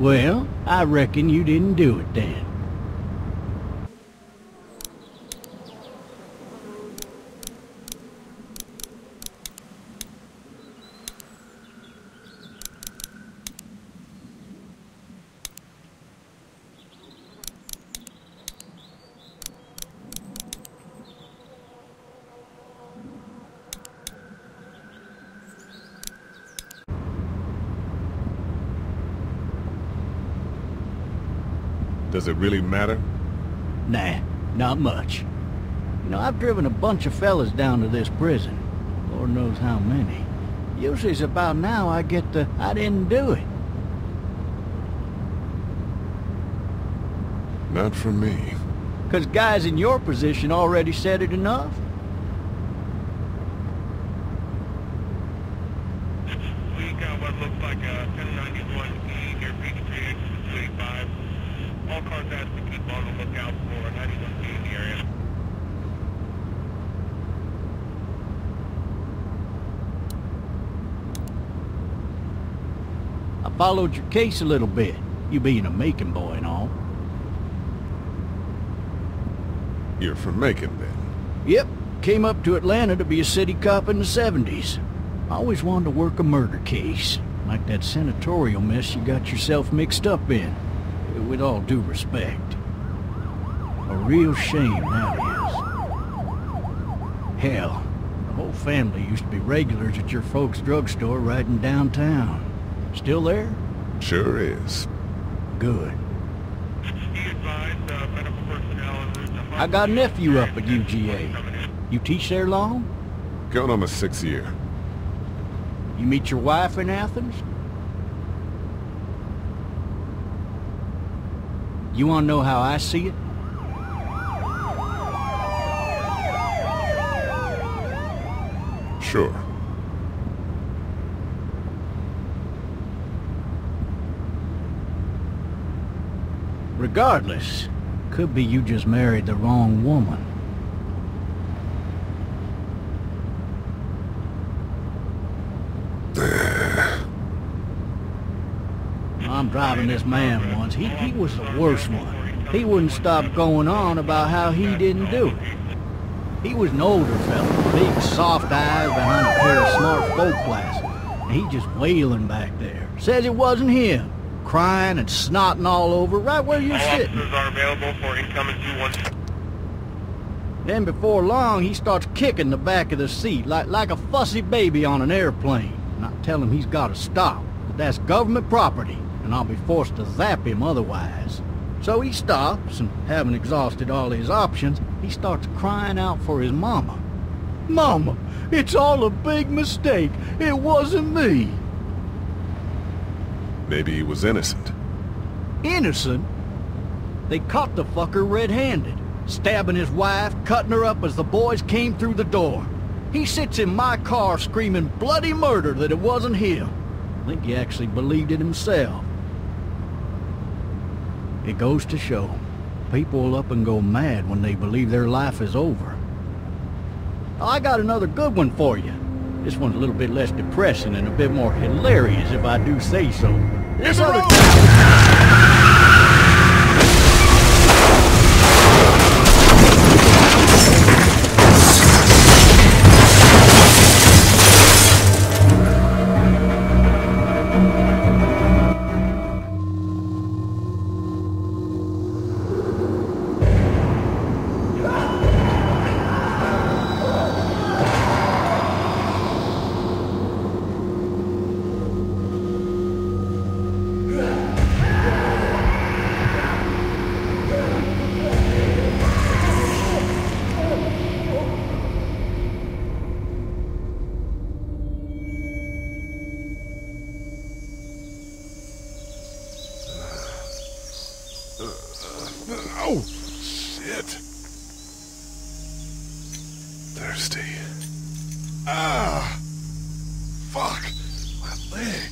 Well, I reckon you didn't do it then. Does it really matter? Nah, not much. You know, I've driven a bunch of fellas down to this prison. Lord knows how many. Usually it's about now I get the, I didn't do it. Not for me. 'Cause guys in your position already said it enough. We got what looks like a 1091E near Peachtree, exit 285. All cars asked to keep on the lookout for a 91B in the area. I followed your case a little bit, you being a Macon boy and all. You're from Macon, then? Yep, came up to Atlanta to be a city cop in the 70s. I always wanted to work a murder case, like that senatorial mess you got yourself mixed up in. With all due respect. A real shame, that is. Hell, the whole family used to be regulars at your folks' drugstore right in downtown. Still there? Sure is. Good. Be advised, medical personnel en route to I got a nephew up at UGA. You teach there long? Going on my 6th year. You meet your wife in Athens? You want to know how I see it? Sure. Regardless, could be you just married the wrong woman. I'm driving this man once. He was the worst one. He wouldn't stop going on about how he didn't do it. He was an older fella, big soft eyes behind a pair of smart folk glasses. And he just wailing back there. Says it wasn't him. Crying and snotting all over right where you're sitting. Officers are available for incoming 212. Then before long, he starts kicking the back of the seat like a fussy baby on an airplane. And I tell him he's got to stop. But that's government property, and I'll be forced to zap him otherwise. So he stops, and having exhausted all his options, he starts crying out for his mama. Mama, it's all a big mistake. It wasn't me. Maybe he was innocent. Innocent? They caught the fucker red-handed, stabbing his wife, cutting her up as the boys came through the door. He sits in my car screaming bloody murder that it wasn't him. I think he actually believed it himself. It goes to show, people will up and go mad when they believe their life is over. I got another good one for you. This one's a little bit less depressing and a bit more hilarious if I do say so. This other Oh, shit. Thirsty. Ah! Fuck! My leg.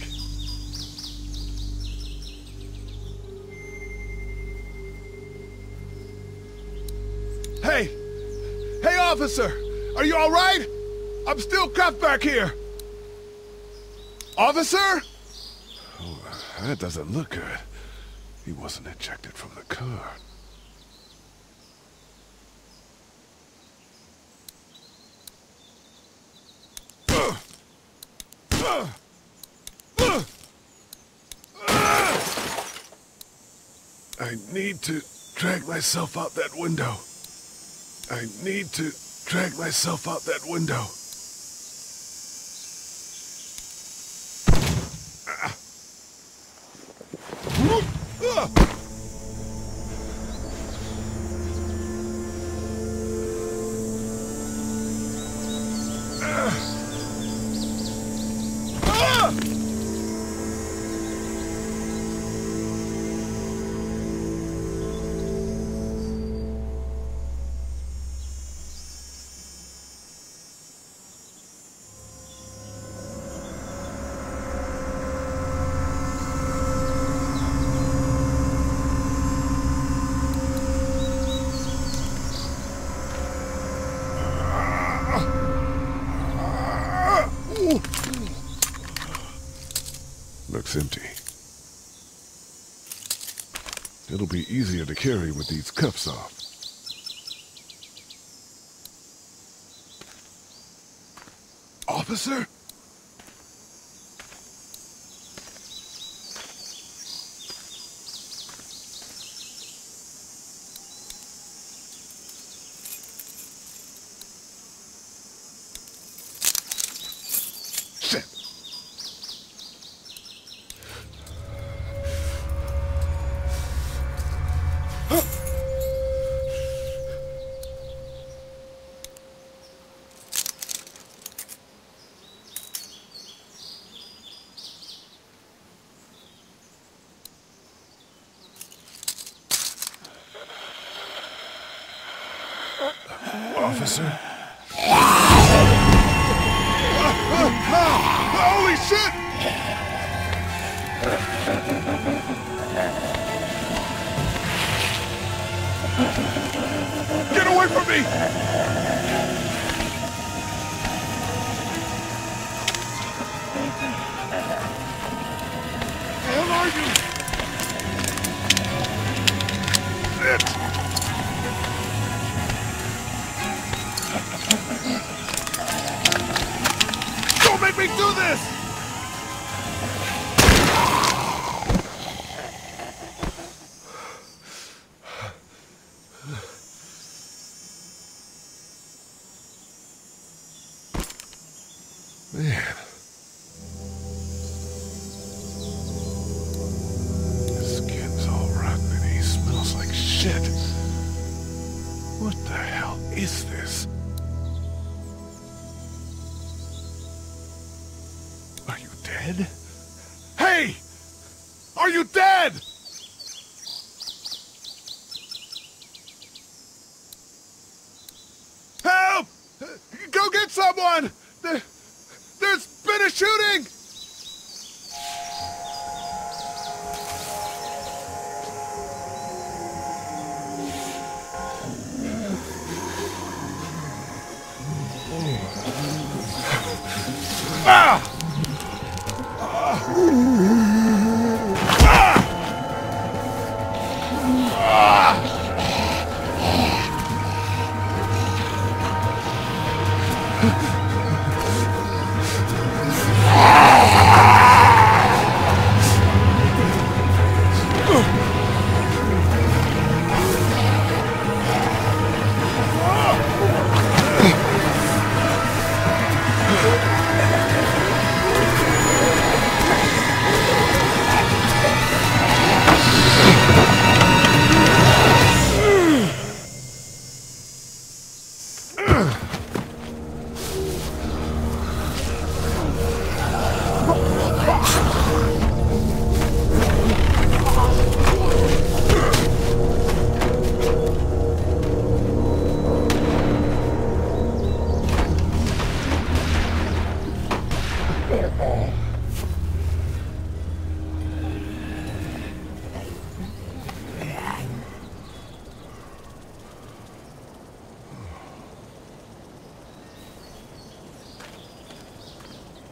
Hey! Hey, officer! Are you all right? I'm still cuffed back here. Officer? Oh, that doesn't look good. He wasn't ejected from the car. I need to drag myself out that window. I need to drag myself out that window. Looks empty. It'll be easier to carry with these cuffs off. Officer? Shit! Officer? Holy shit! Get away from me! Where are you? Shit! Don't make me do this! Man. His skin's all rotten and he smells like shit. What the hell is this? Are you dead? Hey! Are you dead? Help! Go get someone! There's been a shooting! Ah!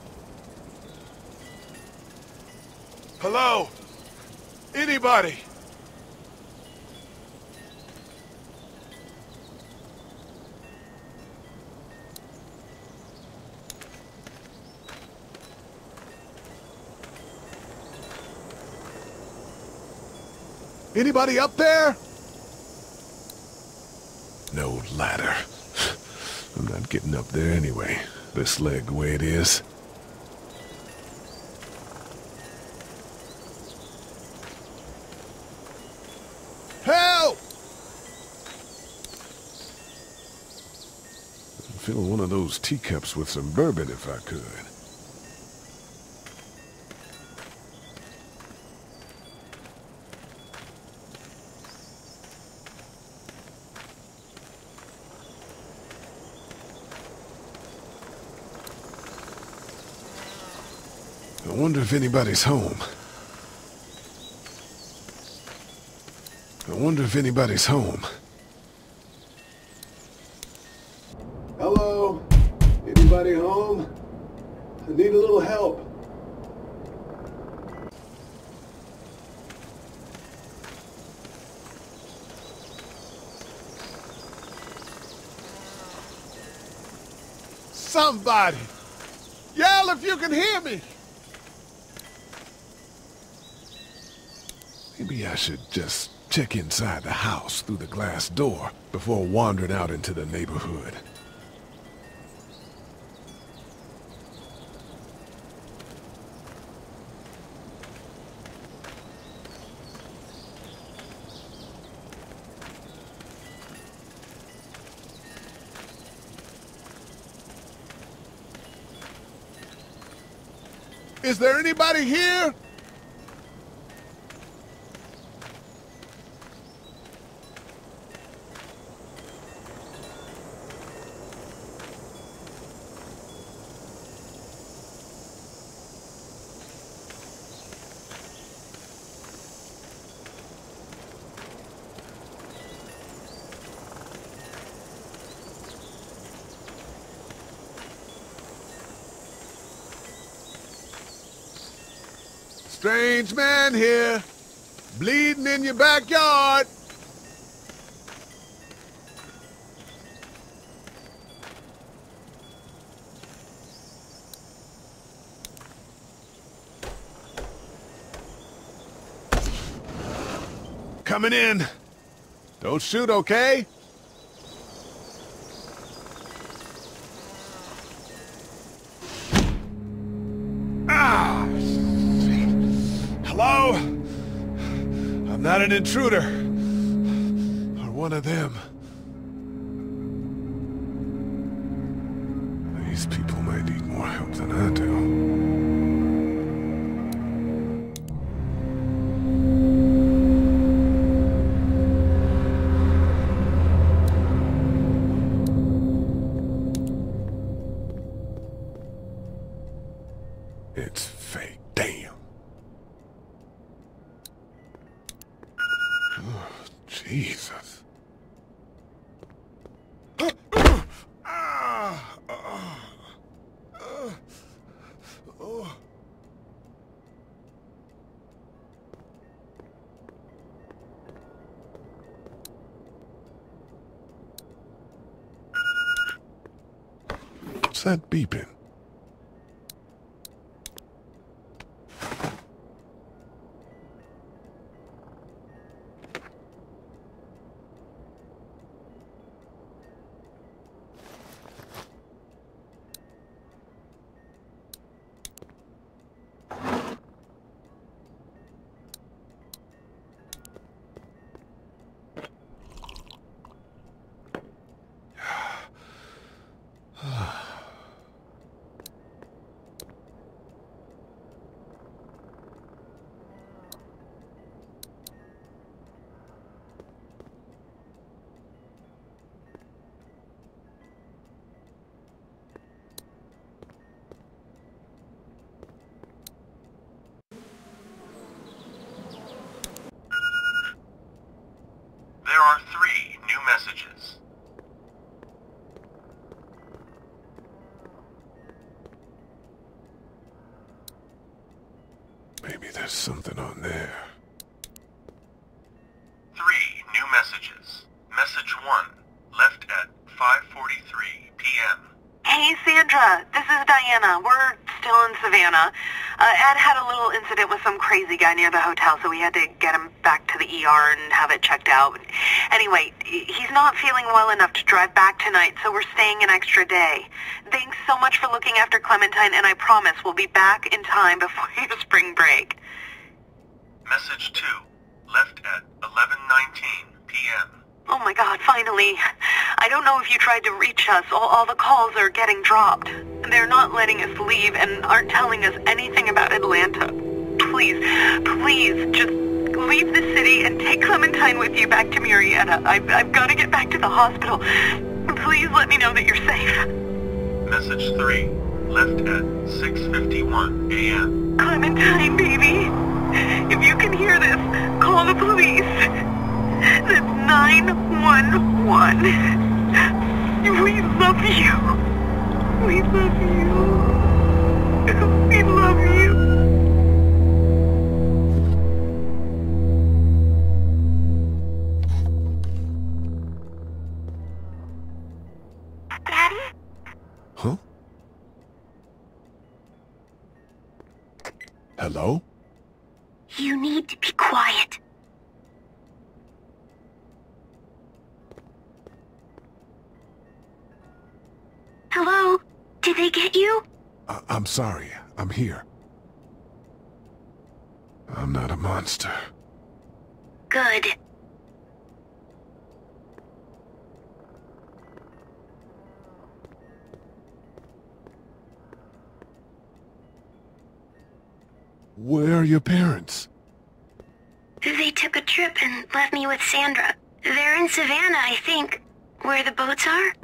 Hello? Anybody? Anybody up there? No ladder. I'm not getting up there anyway. This leg the way it is. Help! I'd fill one of those teacups with some bourbon if I could. I wonder if anybody's home. I wonder if anybody's home. Hello? Anybody home? I need a little help. Somebody! Yell if you can hear me! Maybe I should just check inside the house through the glass door before wandering out into the neighborhood. Is there anybody here? Strange man here, bleeding in your backyard. Coming in. Don't shoot, okay? Hello? I'm not an intruder. Or one of them. These people might need more help than I do. It's fake. Damn. Oh, Jesus. What's that beeping? There are 3 new messages. Maybe there's something on there. 3 new messages. Message 1, left at 5:43 p.m. Hey, Sandra, this is Diana. We're still in Savannah. Ed had a little incident with some crazy guy near the hotel, so we had to get him back to the ER and have it checked out. Anyway, he's not feeling well enough to drive back tonight, so we're staying an extra day. Thanks so much for looking after Clementine, and I promise we'll be back in time before your spring break. Message 2, left at 11:19 p.m. Oh my God, finally. I don't know if you tried to reach us. All the calls are getting dropped. They're not letting us leave and aren't telling us anything about Atlanta. Please, just leave the city and take Clementine with you back to Murrieta. I've got to get back to the hospital. Please let me know that you're safe. Message 3, left at 6:51 a.m. Clementine, baby. If you can hear this, call the police. That's 911. We love you. We love you. We love you. Daddy? Huh? Hello? You need to be quiet. Hello? Did they get you? I'm sorry. I'm here. I'm not a monster. Good. Where are your parents? They took a trip and left me with Sandra. They're in Savannah, I think. Where the boats are?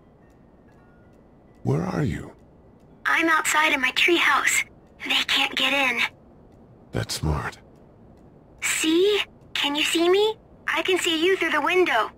Where are you? I'm outside in my treehouse. They can't get in. That's smart. See? Can you see me? I can see you through the window.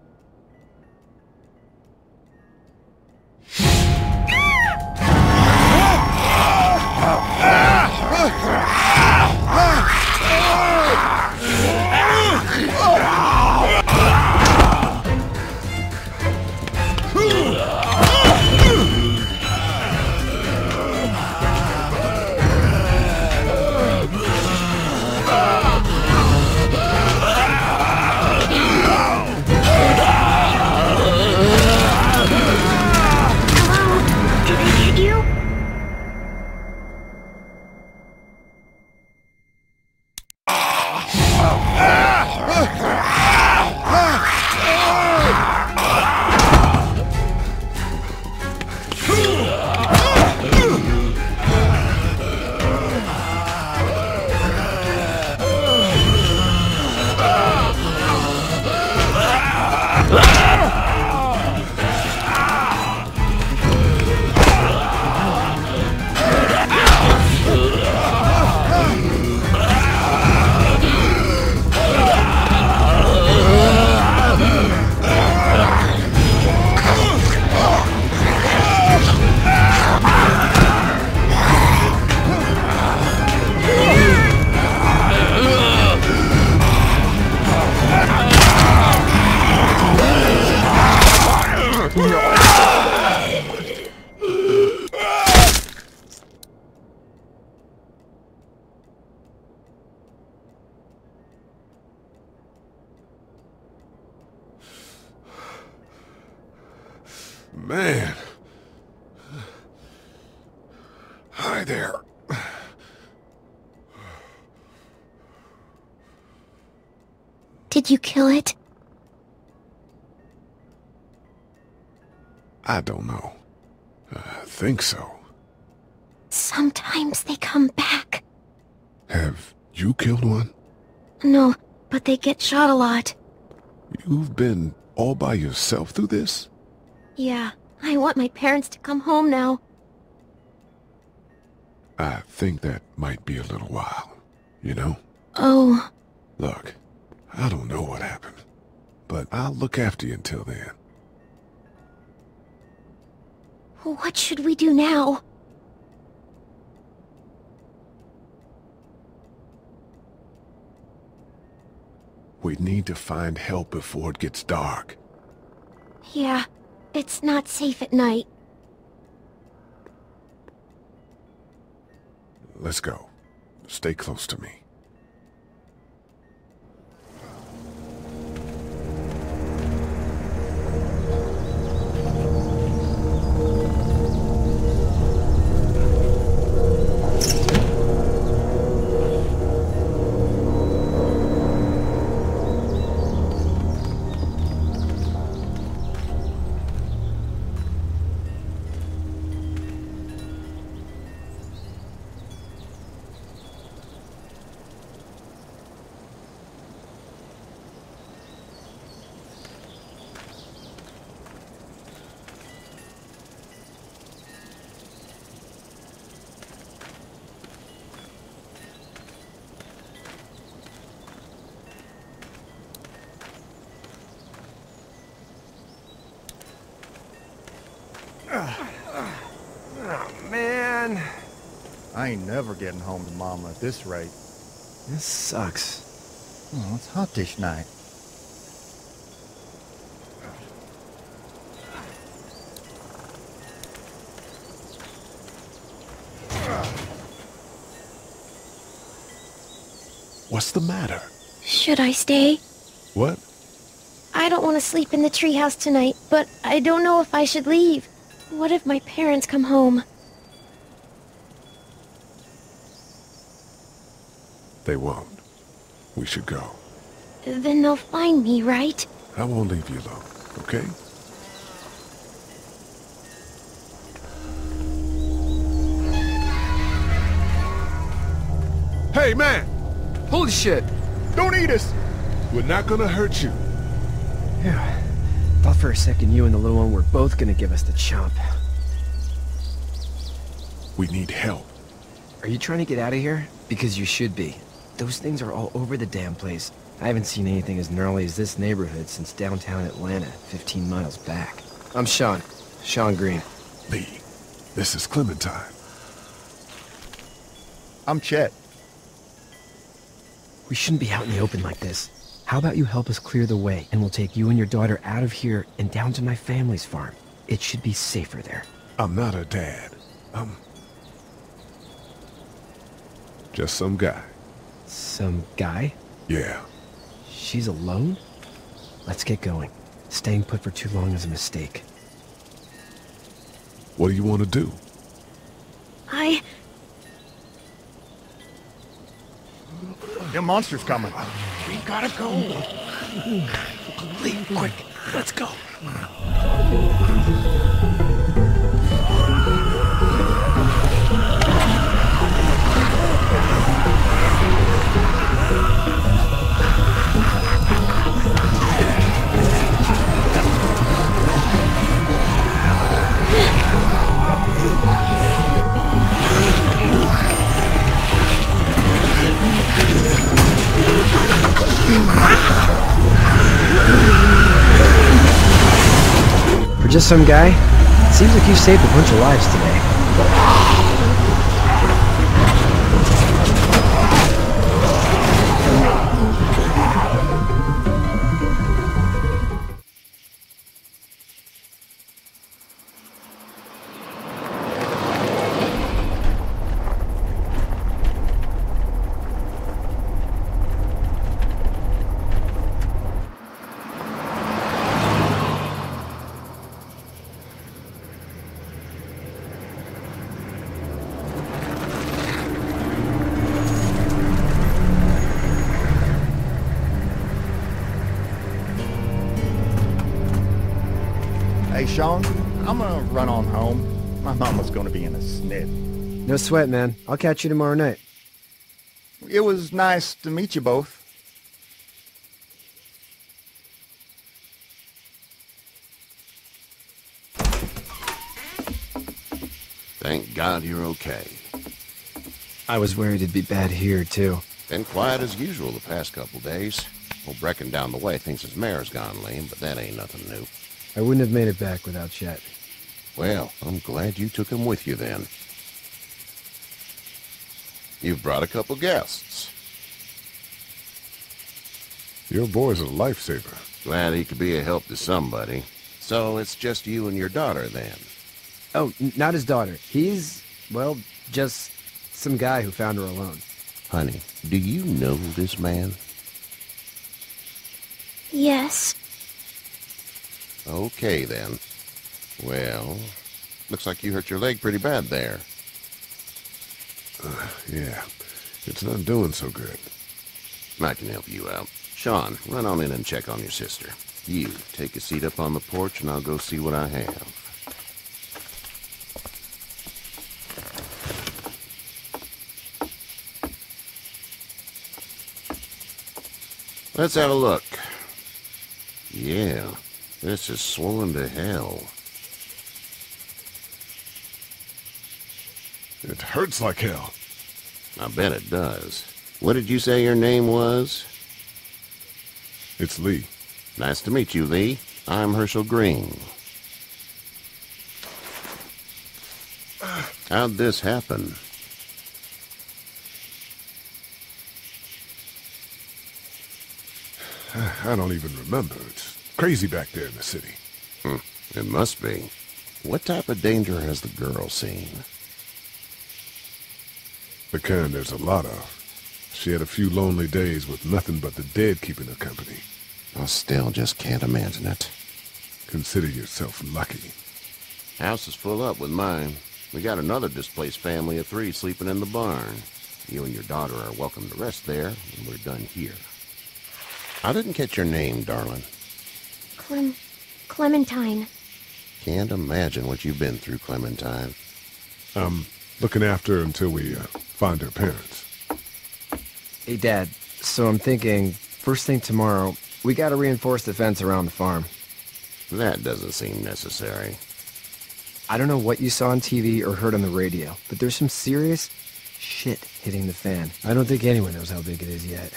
Man. Hi there. Did you kill it? I don't know. I think so. Sometimes they come back. Have you killed one? No, but they get shot a lot. You've been all by yourself through this? Yeah, I want my parents to come home now. I think that might be a little while, you know? Oh. Look, I don't know what happened, but I'll look after you until then. What should we do now? We need to find help before it gets dark. Yeah, it's not safe at night. Let's go. Stay close to me. Oh, man. I ain't never getting home to Mama at this rate. This sucks. Oh, it's hot this night. What's the matter? Should I stay? What? I don't want to sleep in the treehouse tonight, but I don't know if I should leave. What if my parents come home? They won't. We should go. Then they'll find me, right? I won't leave you alone, okay? Hey, man! Holy shit! Don't eat us! We're not gonna hurt you. Yeah. Thought for a second you and the little one were both gonna give us the chomp. We need help. Are you trying to get out of here? Because you should be. Those things are all over the damn place. I haven't seen anything as gnarly as this neighborhood since downtown Atlanta, 15 miles back. I'm Sean. Sean Green. Lee, this is Clementine. I'm Chet. We shouldn't be out in the open like this. How about you help us clear the way, and we'll take you and your daughter out of here and down to my family's farm. It should be safer there. I'm not her dad. I'm just some guy. Some guy? Yeah. She's alone? Let's get going. Staying put for too long is a mistake. What do you want to do? The monster's coming. We gotta go. Lee, quick. Let's go. For just some guy, it seems like you saved a bunch of lives today. Hey, Sean, I'm gonna run on home. My mama's gonna be in a snit. No sweat, man. I'll catch you tomorrow night. It was nice to meet you both. Thank God you're okay. I was worried it'd be bad here, too. Been quiet as usual the past couple days. Old Brecken down the way thinks his mare's gone lame, but that ain't nothing new. I wouldn't have made it back without Chet. Well, I'm glad you took him with you then. You've brought a couple guests. Your boy's a lifesaver. Glad he could be a help to somebody. So it's just you and your daughter then? Oh, not his daughter. He's, well, just Some guy who found her alone. Honey, do you know this man? Yes. Okay, then. Well, looks like you hurt your leg pretty bad there. Yeah. It's not doing so good. I can help you out. Sean, run on in and check on your sister. You, take a seat up on the porch and I'll go see what I have. Let's have a look. Yeah, this is swollen to hell. It hurts like hell. I bet it does. What did you say your name was? It's Lee. Nice to meet you, Lee. I'm Herschel Green. How'd this happen? I don't even remember. It's crazy back there in the city. It must be. What type of danger has the girl seen? The kind there's a lot of. She had a few lonely days with nothing but the dead keeping her company. I still just can't imagine it. Consider yourself lucky. House is full up with mine. We got another displaced family of 3 sleeping in the barn. You and your daughter are welcome to rest there when we're done here. I didn't catch your name, darling. Clementine. Can't imagine what you've been through, Clementine. I'm looking after her until we find her parents. Hey, Dad, so I'm thinking, first thing tomorrow, we gotta reinforce the fence around the farm. That doesn't seem necessary. I don't know what you saw on TV or heard on the radio, but there's some serious shit hitting the fan. I don't think anyone knows how big it is yet.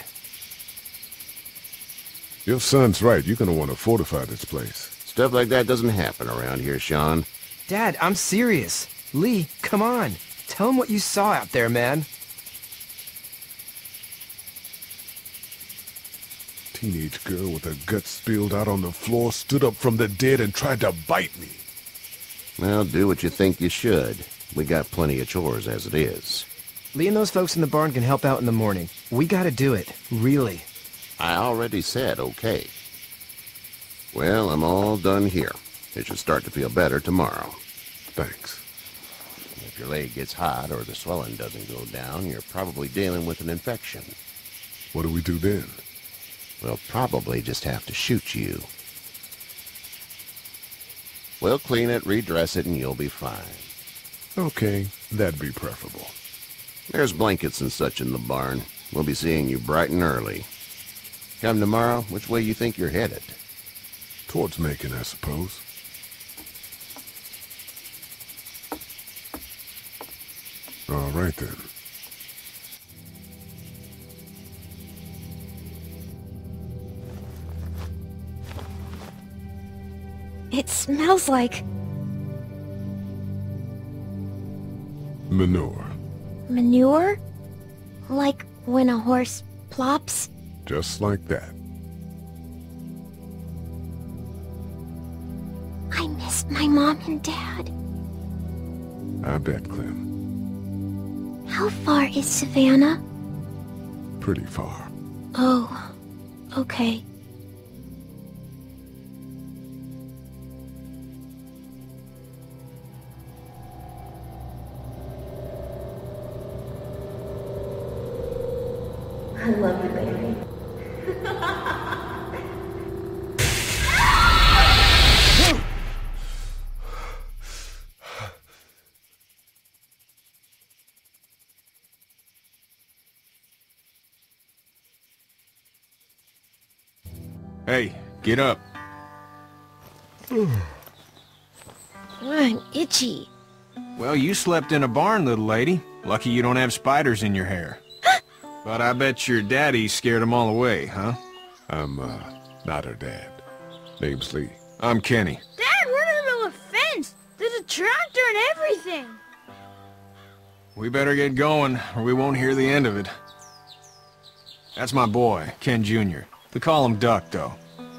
Your son's right. You're gonna want to fortify this place. Stuff like that doesn't happen around here, Sean. Dad, I'm serious. Lee, come on. Tell him what you saw out there, man. Teenage girl with her guts spilled out on the floor stood up from the dead and tried to bite me. Well, do what you think you should. We got plenty of chores as it is. Lee and those folks in the barn can help out in the morning. We gotta do it. Really. I already said okay. Well, I'm all done here. It should start to feel better tomorrow. Thanks. If your leg gets hot or the swelling doesn't go down, you're probably dealing with an infection. What do we do then? We'll probably just have to shoot you. We'll clean it, redress it, and you'll be fine. Okay, that'd be preferable. There's blankets and such in the barn. We'll be seeing you bright and early. Come tomorrow, which way you think you're headed? Towards Macon, I suppose. All right, then. It smells like... Manure. manure? Like when a horse plops? Just like that. I miss my mom and dad. I bet, Clem. How far is Savannah? Pretty far. Oh, okay. I love you, baby. Hey, get up. I'm itchy. Well, you slept in a barn, little lady. Lucky you don't have spiders in your hair. But I bet your daddy scared them all away, huh? I'm, not her dad. Name's Lee. I'm Kenny. Dad, we're in the middle of a fence. There's a tractor and everything. We better get going, or we won't hear the end of it. That's my boy, Ken Jr. We call him Duck, though.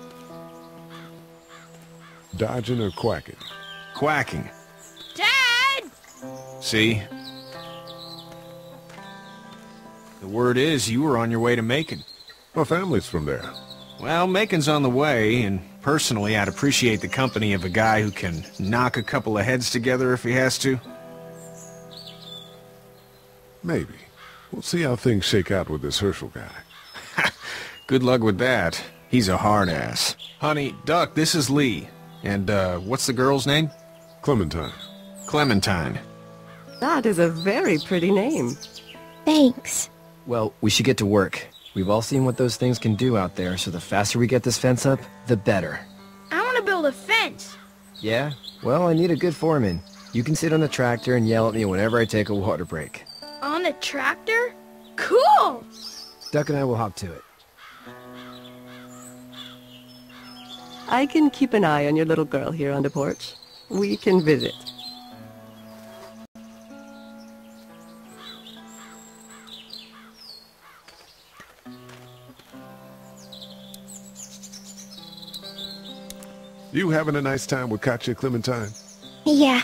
Dodging or quacking? Quacking. Dad! See? word is you were on your way to Macon. My family's from there. Well, Macon's on the way, and personally I'd appreciate the company of a guy who can knock a couple of heads together if he has to. Maybe. We'll see how things shake out with this Herschel guy. Good luck with that. He's a hard ass. Honey, Duck, this is Lee. And, what's the girl's name? Clementine. Clementine. That is a very pretty name. Thanks. Well, we should get to work. We've all seen what those things can do out there, so the faster we get this fence up, the better. I want to build a fence. Yeah? Well, I need a good foreman. You can sit on the tractor and yell at me whenever I take a water break. On the tractor? Cool! Duck and I will hop to it. I can keep an eye on your little girl here on the porch. We can visit. You having a nice time with Katjaa, Clementine? Yeah.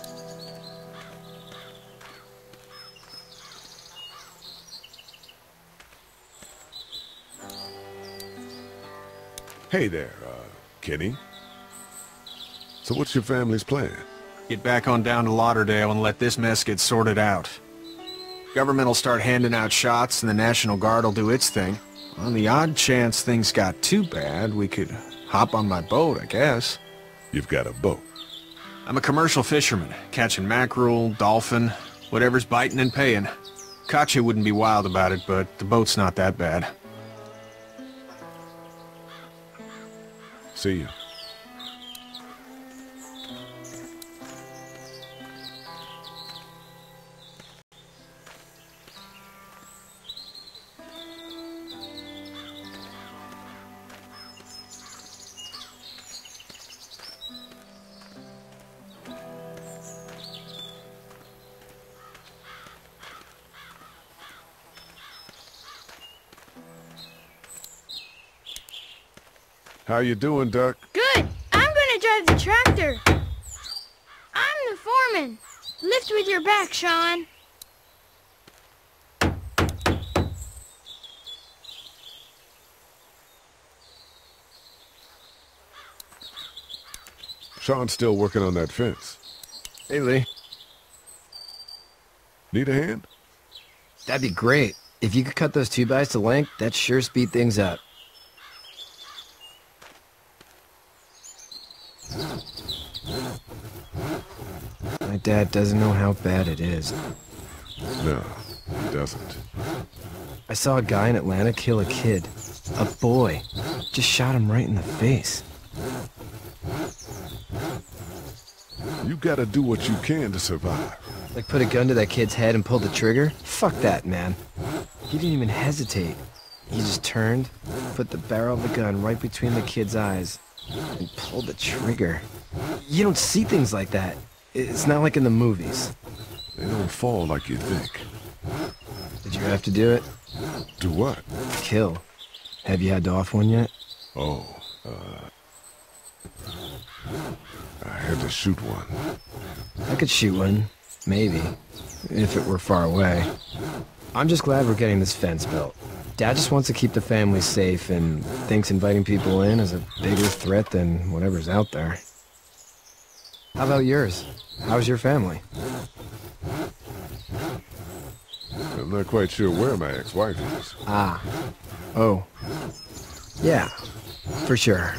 Hey there, Kenny. So what's your family's plan? Get back on down to Lauderdale and let this mess get sorted out. Government will start handing out shots and the National Guard will do its thing. On the odd chance things got too bad, we could hop on my boat, I guess. You've got a boat? I'm a commercial fisherman, catching mackerel, dolphin, whatever's biting and paying. Katjaa wouldn't be wild about it, but the boat's not that bad. See you. How you doing, Duck? Good. I'm gonna drive the tractor. I'm the foreman. Lift with your back, Sean. Sean's still working on that fence. Hey, Lee. Need a hand? That'd be great. If you could cut those 2x to length, that'd sure speed things up. My dad doesn't know how bad it is. No, he doesn't. I saw a guy in Atlanta kill a kid. A boy. Just shot him right in the face. You gotta do what you can to survive. Like put a gun to that kid's head and pull the trigger? Fuck that, man. He didn't even hesitate. He just turned, put the barrel of the gun right between the kid's eyes, and pulled the trigger. You don't see things like that. It's not like in the movies. They don't fall like you think. Did you have to do it? Do what? Kill. Have you had to off one yet? Oh, I had to shoot one. I could shoot one. Maybe. If it were far away. I'm just glad we're getting this fence built. Dad just wants to keep the family safe and thinks inviting people in is a bigger threat than whatever's out there. How about yours? How's your family? I'm not quite sure where my ex-wife is. Ah. Oh. Yeah. For sure.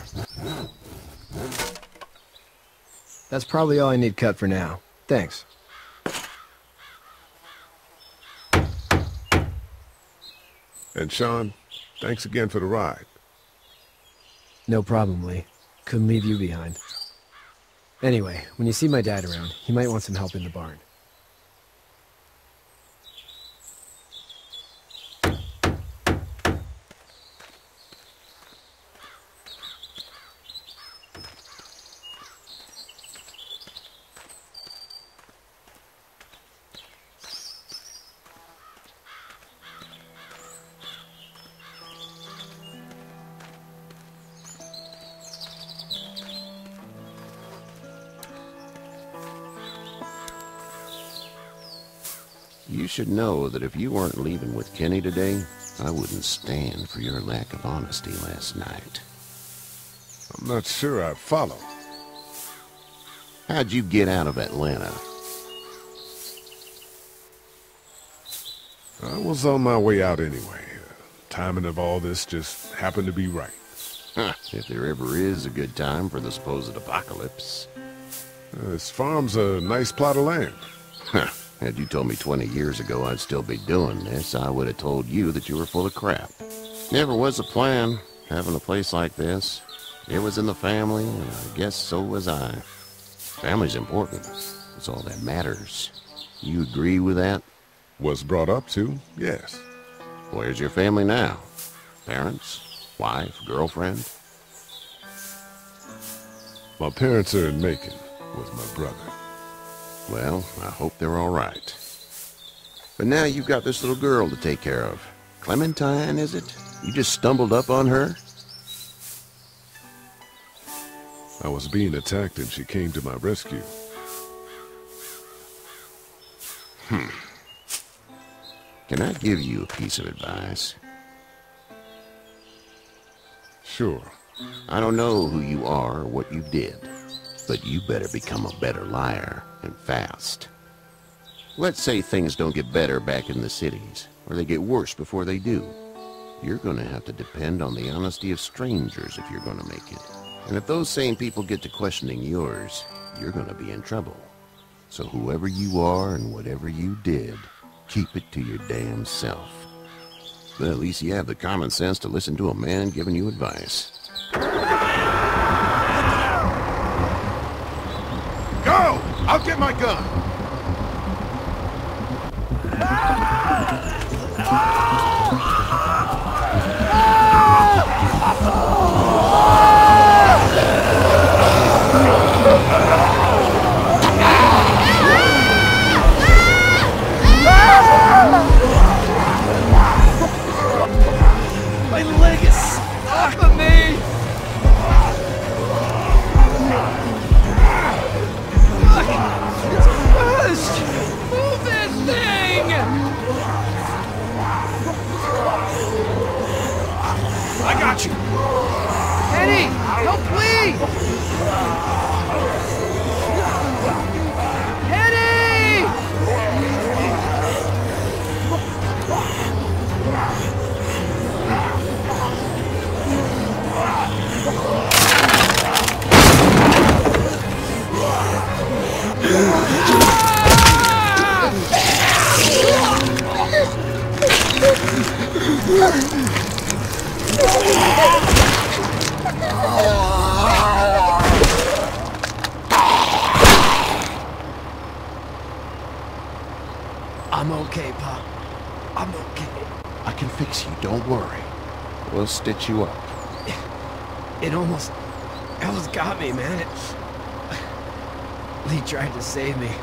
That's probably all I need cut for now. Thanks. And Sean, thanks again for the ride. No problem, Lee. Couldn't leave you behind. Anyway, when you see my dad around, he might want some help in the barn. You should know that if you weren't leaving with Kenny today, I wouldn't stand for your lack of honesty last night. I'm not sure I follow. How'd you get out of Atlanta? I was on my way out anyway. Timing of all this just happened to be right. Huh, if there ever is a good time for the supposed apocalypse. This farm's a nice plot of land. Huh. Had you told me 20 years ago I'd still be doing this, I would have told you that you were full of crap. Never was a plan, having a place like this. It was in the family, and I guess so was I. Family's important. It's all that matters. You agree with that? Was brought up to, yes. Where's your family now? Parents? Wife? Girlfriend? My parents are in Macon with my brother. Well, I hope they're all right. But now you've got this little girl to take care of. Clementine, is it? You just stumbled up on her? I was being attacked and she came to my rescue. Can I give you a piece of advice? Sure. I don't know who you are or what you did, but you better become a better liar, and fast. Let's say things don't get better back in the cities, or they get worse before they do. You're gonna have to depend on the honesty of strangers if you're gonna make it. And if those same people get to questioning yours, you're gonna be in trouble. So whoever you are and whatever you did, keep it to your damn self. But at least you have the common sense to listen to a man giving you advice. Go! I'll get my gun! My leg is stuck on me! It's crushed! Move this thing! I got you! Eddie! Help, please! Eddie! I'm okay, Pop. I'm okay. I can fix you, don't worry. We'll stitch you up. It almost got me, man. Lee tried to save me.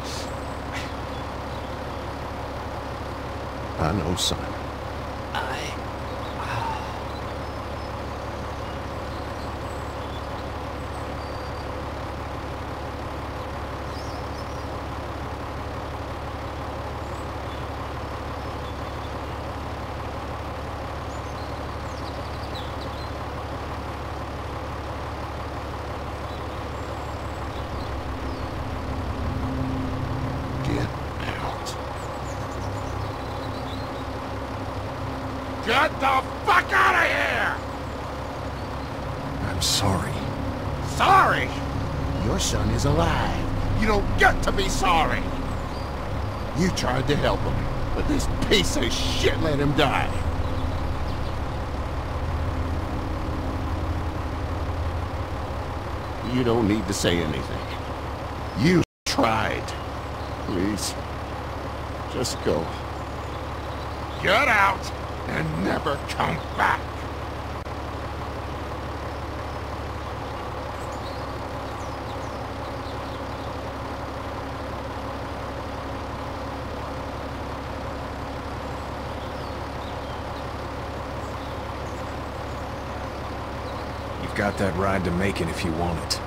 I know, son. Get the fuck out of here! I'm sorry. Sorry? Your son is alive. You don't get to be sorry! You tried to help him, but this piece of shit let him die. You don't need to say anything. You tried. Please, just go. Get out and never come back! You've got that ride to Macon if you want it.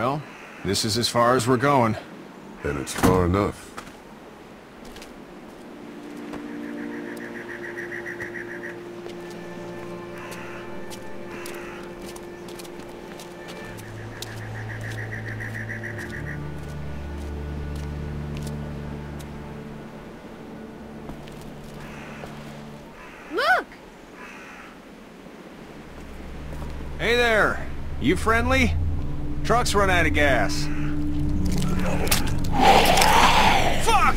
Well, this is as far as we're going. And it's far enough. Look! Hey there! You friendly? Truck's run out of gas. Fuck!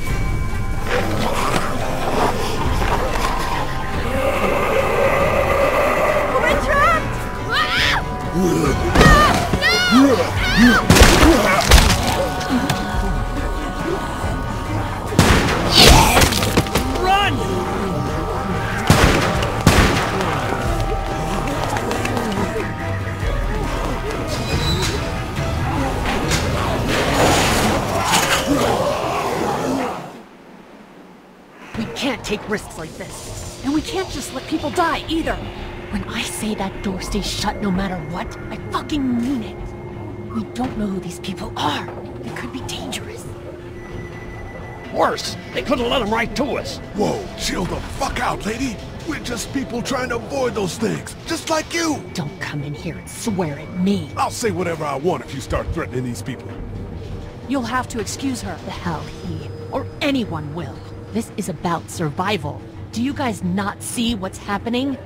We're trapped! Run! We can't take risks like this. And we can't just let people die, either. When I say that door stays shut no matter what, I fucking mean it. We don't know who these people are. They could be dangerous. Worse, they could have let them right to us. Whoa, chill the fuck out, lady. We're just people trying to avoid those things, just like you. Don't come in here and swear at me. I'll say whatever I want if you start threatening these people. You'll have to excuse her. The hell he or anyone will. This is about survival. Do you guys not see what's happening?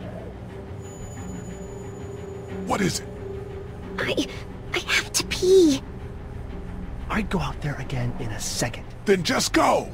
What is it? I have to pee. I'd go out there again in a second. Then just go!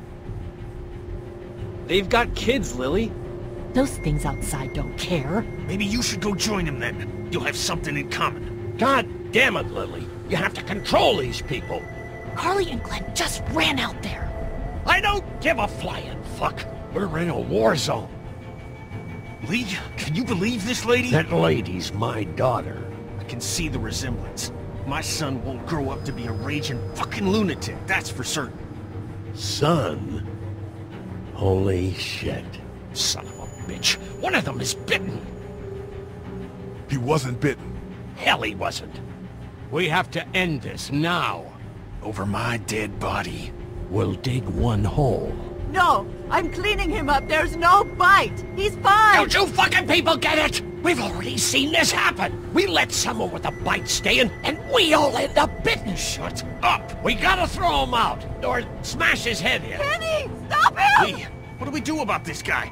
They've got kids, Lily. Those things outside don't care. Maybe you should go join them then. You'll have something in common. God damn it, Lily. You have to control these people. Carley and Glenn just ran out there. I don't give a flying fuck. We're in a war zone. Lee, can you believe this lady? That lady's my daughter. I can see the resemblance. My son won't grow up to be a raging fucking lunatic, that's for certain. Son? Holy shit. Son of a bitch. One of them is bitten. He wasn't bitten. Hell, he wasn't. We have to end this now. Over my dead body. We'll dig one hole. No! I'm cleaning him up. There's no bite. He's fine. Don't you fucking people get it? We've already seen this happen. We let someone with a bite stay in, and we all end up bitten. Shut up. We gotta throw him out, or smash his head in. Kenny! Stop him! Lee, what do we do about this guy?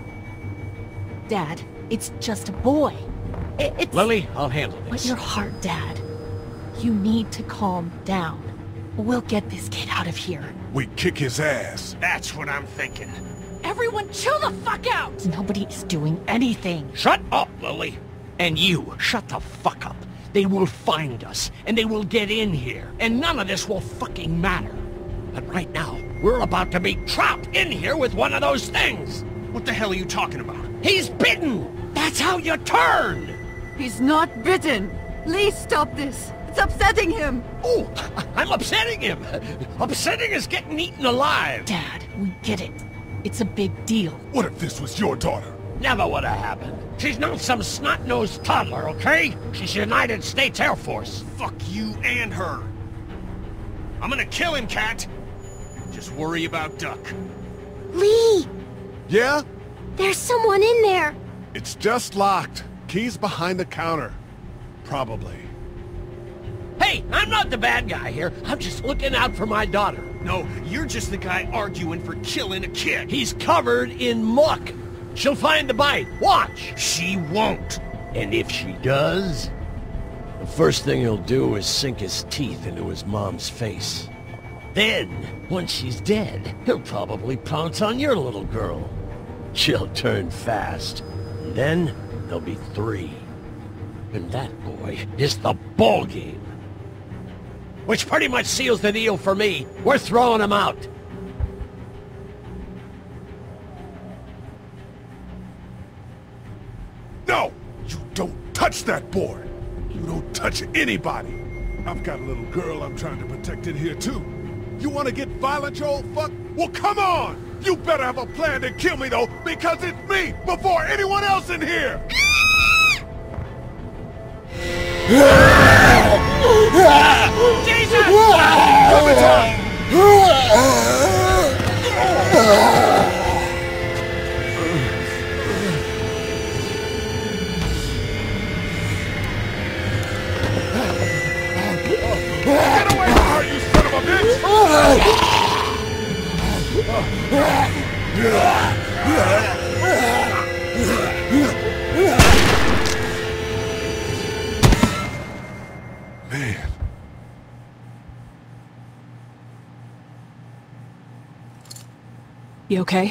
Dad, it's just a boy. It's... Lily, I'll handle this. But your heart, Dad. You need to calm down. We'll get this kid out of here. We kick his ass. That's what I'm thinking. Everyone chill the fuck out! Nobody is doing anything. Shut up, Lily. And you, shut the fuck up. They will find us, and they will get in here, and none of this will fucking matter. But right now, we're about to be trapped in here with one of those things. What the hell are you talking about? He's bitten! That's how you turn! He's not bitten. Lee, stop this. It's upsetting him. Oh, I'm upsetting him. Upsetting is getting eaten alive. Dad, we get it. It's a big deal. What if this was your daughter? Never would have happened. She's not some snot-nosed toddler, okay? She's United States Air Force. Fuck you and her. I'm gonna kill him, Cat. Just worry about Duck. Lee! Yeah? There's someone in there. It's just locked. Key's behind the counter. Probably. Hey, I'm not the bad guy here. I'm just looking out for my daughter. No, you're just the guy arguing for killing a kid. He's covered in muck. She'll find the bite. Watch. She won't. And if she does, the first thing he'll do is sink his teeth into his mom's face. Then, once she's dead, he'll probably pounce on your little girl. She'll turn fast. And then, there'll be 3. And that, boy, is the ball game. Which pretty much seals the deal for me. We're throwing him out. No! You don't touch that board! You don't touch anybody! I've got a little girl I'm trying to protect in here too. You wanna get violent, you old fuck? Well, come on! You better have a plan to kill me though, because it's me before anyone else in here! Get away from her, you son of a bitch! Man. You okay?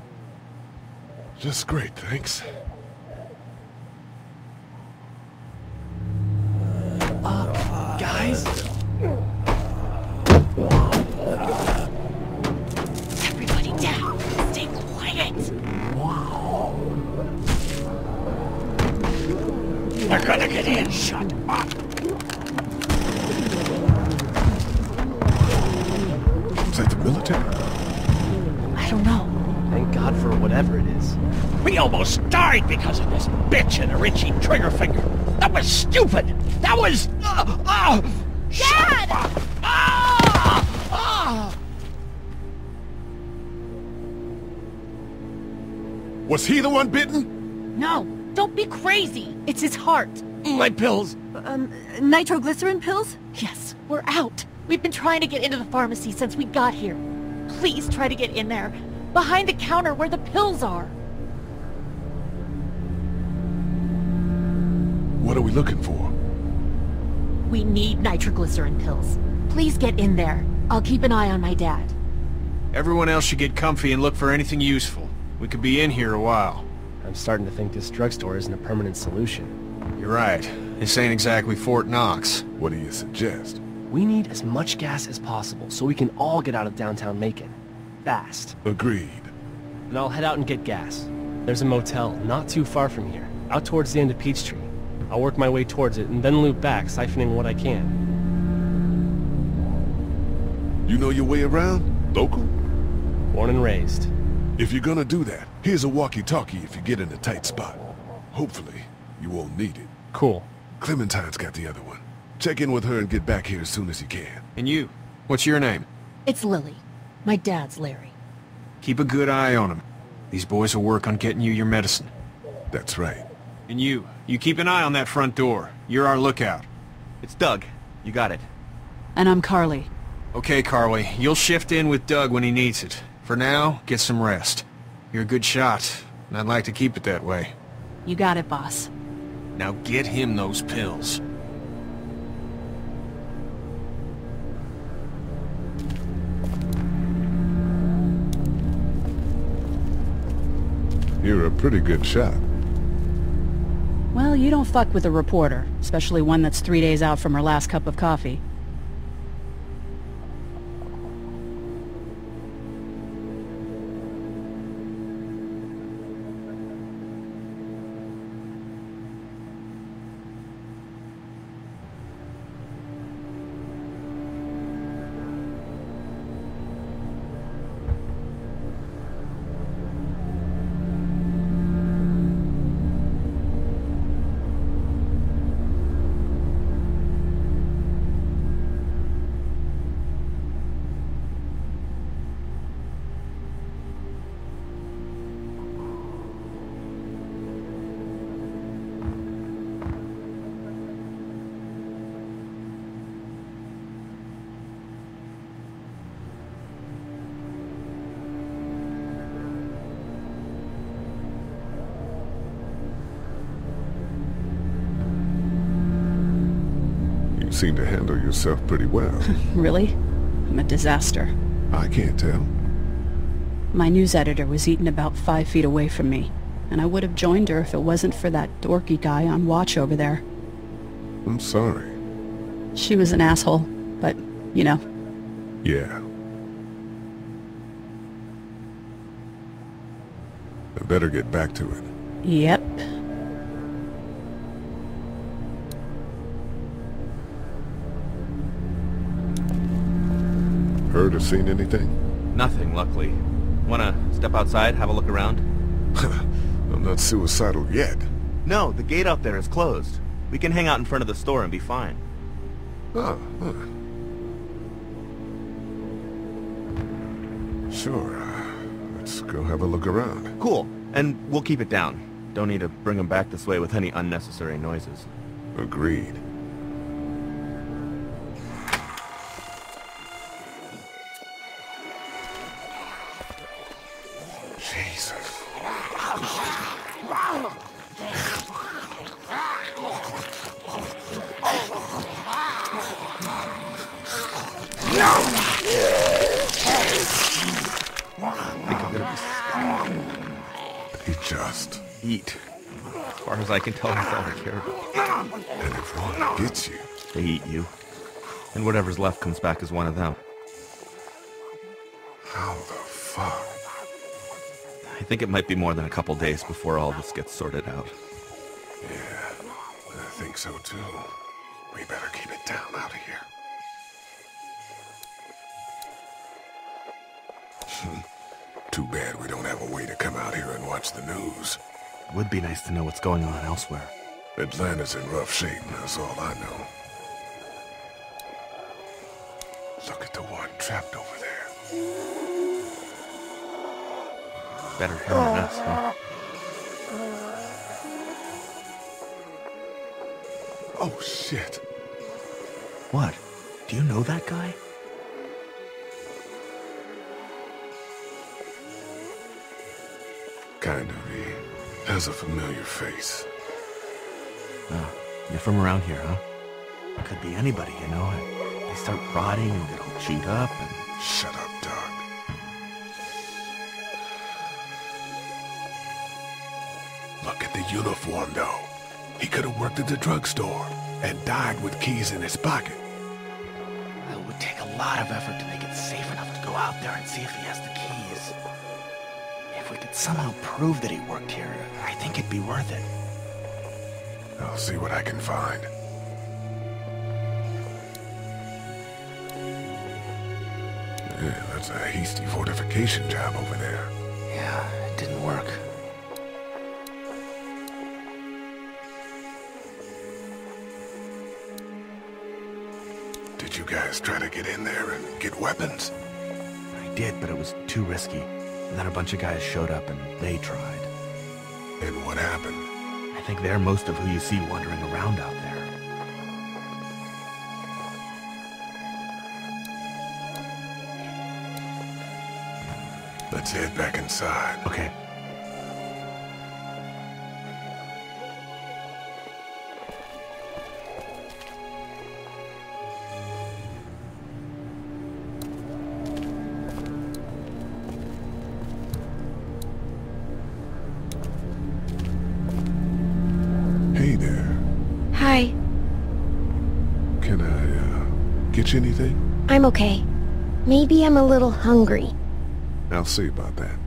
Just great, thanks. Guys? Everybody down! Stay quiet! They're gonna get in. Shut up. Is that the military? I don't know. Thank God for whatever it is. We almost died because of this bitch and her itchy trigger finger. That was stupid. That was... Dad! Was he the one bitten? No, don't be crazy. It's his heart. My pills. Nitroglycerin pills? Yes, we're out. We've been trying to get into the pharmacy since we got here. Please try to get in there. Behind the counter where the pills are. What are we looking for? We need nitroglycerin pills. Please get in there. I'll keep an eye on my dad. Everyone else should get comfy and look for anything useful. We could be in here a while. I'm starting to think this drugstore isn't a permanent solution. You're right. This ain't exactly Fort Knox. What do you suggest? We need as much gas as possible so we can all get out of downtown Macon. Fast. Agreed. And I'll head out and get gas. There's a motel not too far from here, out towards the end of Peachtree. I'll work my way towards it and then loop back, siphoning what I can. You know your way around? Local? Born and raised. If you're gonna do that, here's a walkie-talkie if you get in a tight spot. Hopefully, you won't need it. Cool. Clementine's got the other one. Check in with her and get back here as soon as you can. And you? What's your name? It's Lily. My dad's Larry. Keep a good eye on him. These boys will work on getting you your medicine. That's right. And you keep an eye on that front door. You're our lookout. It's Doug. You got it. And I'm Carly. Okay, Carly. You'll shift in with Doug when he needs it. For now, get some rest. You're a good shot, and I'd like to keep it that way. You got it, boss. Now get him those pills. You're a pretty good shot. Well, you don't fuck with a reporter, especially one that's 3 days out from her last cup of coffee. You seem to handle yourself pretty well. Really? I'm a disaster. I can't tell. My news editor was eaten about 5 feet away from me, and I would have joined her if it wasn't for that dorky guy on watch over there. I'm sorry. She was an asshole, but, you know. Yeah. I better get back to it. Yep. Heard or seen anything? Nothing, luckily. Wanna step outside, have a look around? I'm not suicidal yet. No, the gate out there is closed. We can hang out in front of the store and be fine. Oh, Sure, let's go have a look around. Cool. And we'll keep it down. Don't need to bring him back this way with any unnecessary noises. Agreed. Jesus. They just eat. As far as I can tell, that's all they care about. And if one gets you, they eat you. And whatever's left comes back as one of them. How the fuck? I think it might be more than a couple days before all this gets sorted out. Yeah, I think so too. We better keep it down out of here. Too bad we don't have a way to come out here and watch the news. Would be nice to know what's going on elsewhere. Atlanta's in rough shape, that's all I know. Look at the one trapped over there. Better him than us, huh? Oh, shit. What? Do you know that guy? Kind of. He has a familiar face. Oh, you're from around here, huh? Could be anybody, you know. They start rotting and get all chewed up and... Shut up, Doug. Look at the uniform, though. He could have worked at the drugstore and died with keys in his pocket. It would take a lot of effort to make it safe enough to go out there and see if he has the keys. If we could somehow prove that he worked here, I think it'd be worth it. I'll see what I can find. Yeah, that's a hasty fortification job over there. Yeah, it didn't work. Did you guys try to get in there and get weapons? I did, but it was too risky. And then a bunch of guys showed up and they tried. And what happened? I think they're most of who you see wandering around out there. Let's head back inside. Okay. Hey there. Hi. Can I, get you anything? I'm okay. Maybe I'm a little hungry. I'll see about that.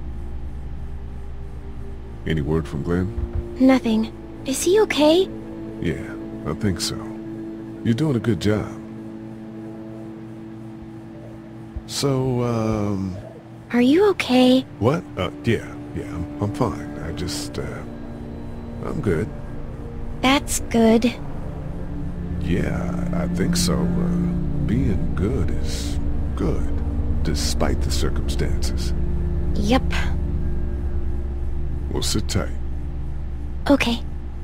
Any word from Glenn? Nothing. Is he okay? Yeah, I think so. You're doing a good job. So, Are you okay? What? Yeah, I'm fine. I just, I'm good. That's good. Yeah, I think so. Being good is good, despite the circumstances. Yep. Well, sit tight. Okay.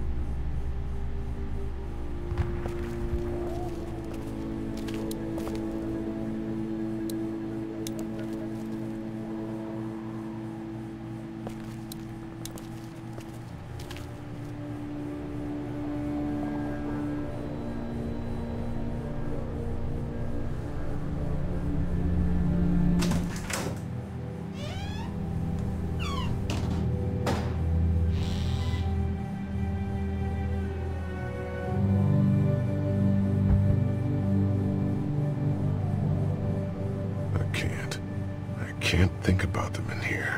I can't think about them in here.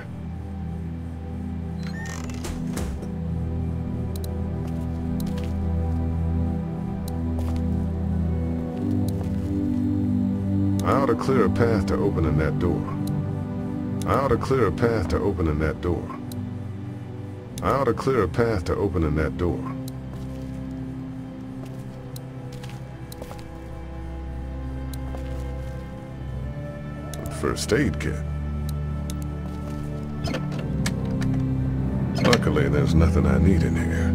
I ought to clear a path to opening that door. I ought to clear a path to opening that door. I ought to clear a path to opening that door. first aid kit. Luckily, there's nothing I need in here.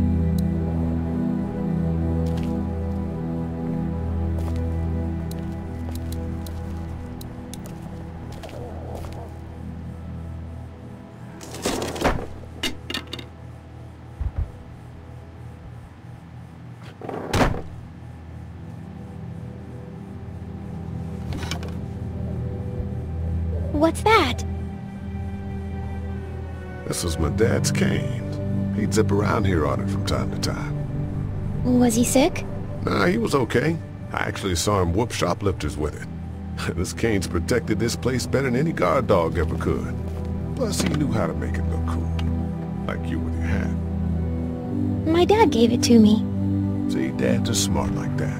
What's that? This was my dad's cane. He'd zip around here on it from time to time. Was he sick? Nah, he was okay. I actually saw him whoop shoplifters with it. This cane's protected this place better than any guard dog ever could. Plus, he knew how to make it look cool. Like you with your hat. My dad gave it to me. See, dads are smart like that.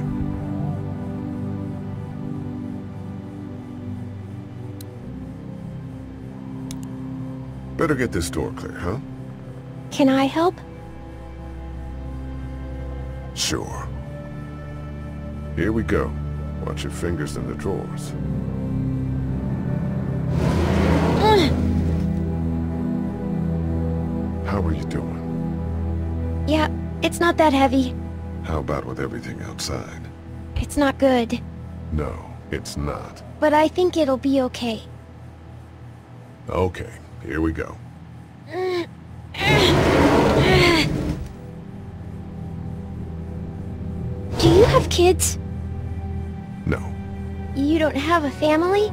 Better get this door clear, huh? Can I help? Sure. Here we go. Watch your fingers in the drawers. How are you doing? Yeah, it's not that heavy. How about with everything outside? It's not good. No, it's not. But I think it'll be okay. Okay, here we go. Do you have kids? No. You don't have a family?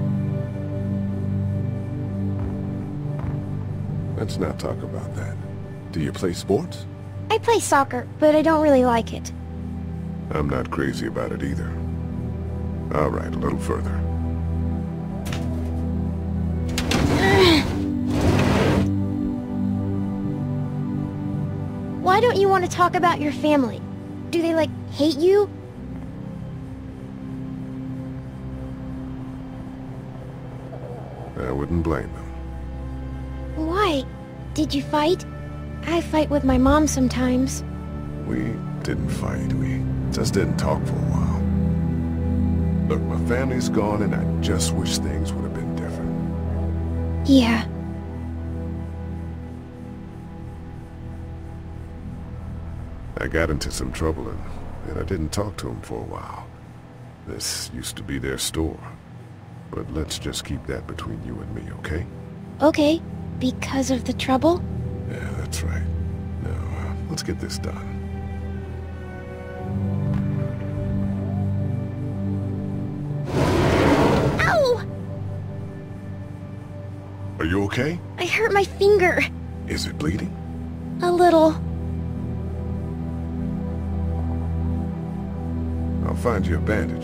Let's not talk about that. Do you play sports? I play soccer, but I don't really like it. I'm not crazy about it either. All right, a little further. Why don't you want to talk about your family? Do they, like, hate you? I wouldn't blame them. Why? Did you fight? I fight with my mom sometimes. We didn't fight. We just didn't talk for a while. Look, my family's gone and I just wish things would have been different. Yeah. I got into some trouble and I didn't talk to him for a while. This used to be their store. But let's just keep that between you and me, okay? Okay. Because of the trouble? Yeah, that's right. Now, let's get this done. Ow! Are you okay? I hurt my finger. Is it bleeding? A little. I'll find you a bandage.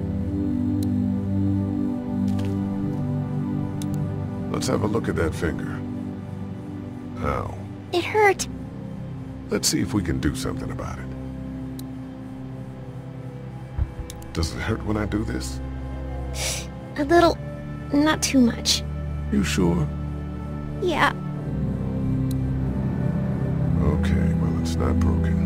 Let's have a look at that finger. Ow. It hurt. Let's see if we can do something about it. Does it hurt when I do this? A little. Not too much. You sure? Yeah. Okay, well, it's not broken.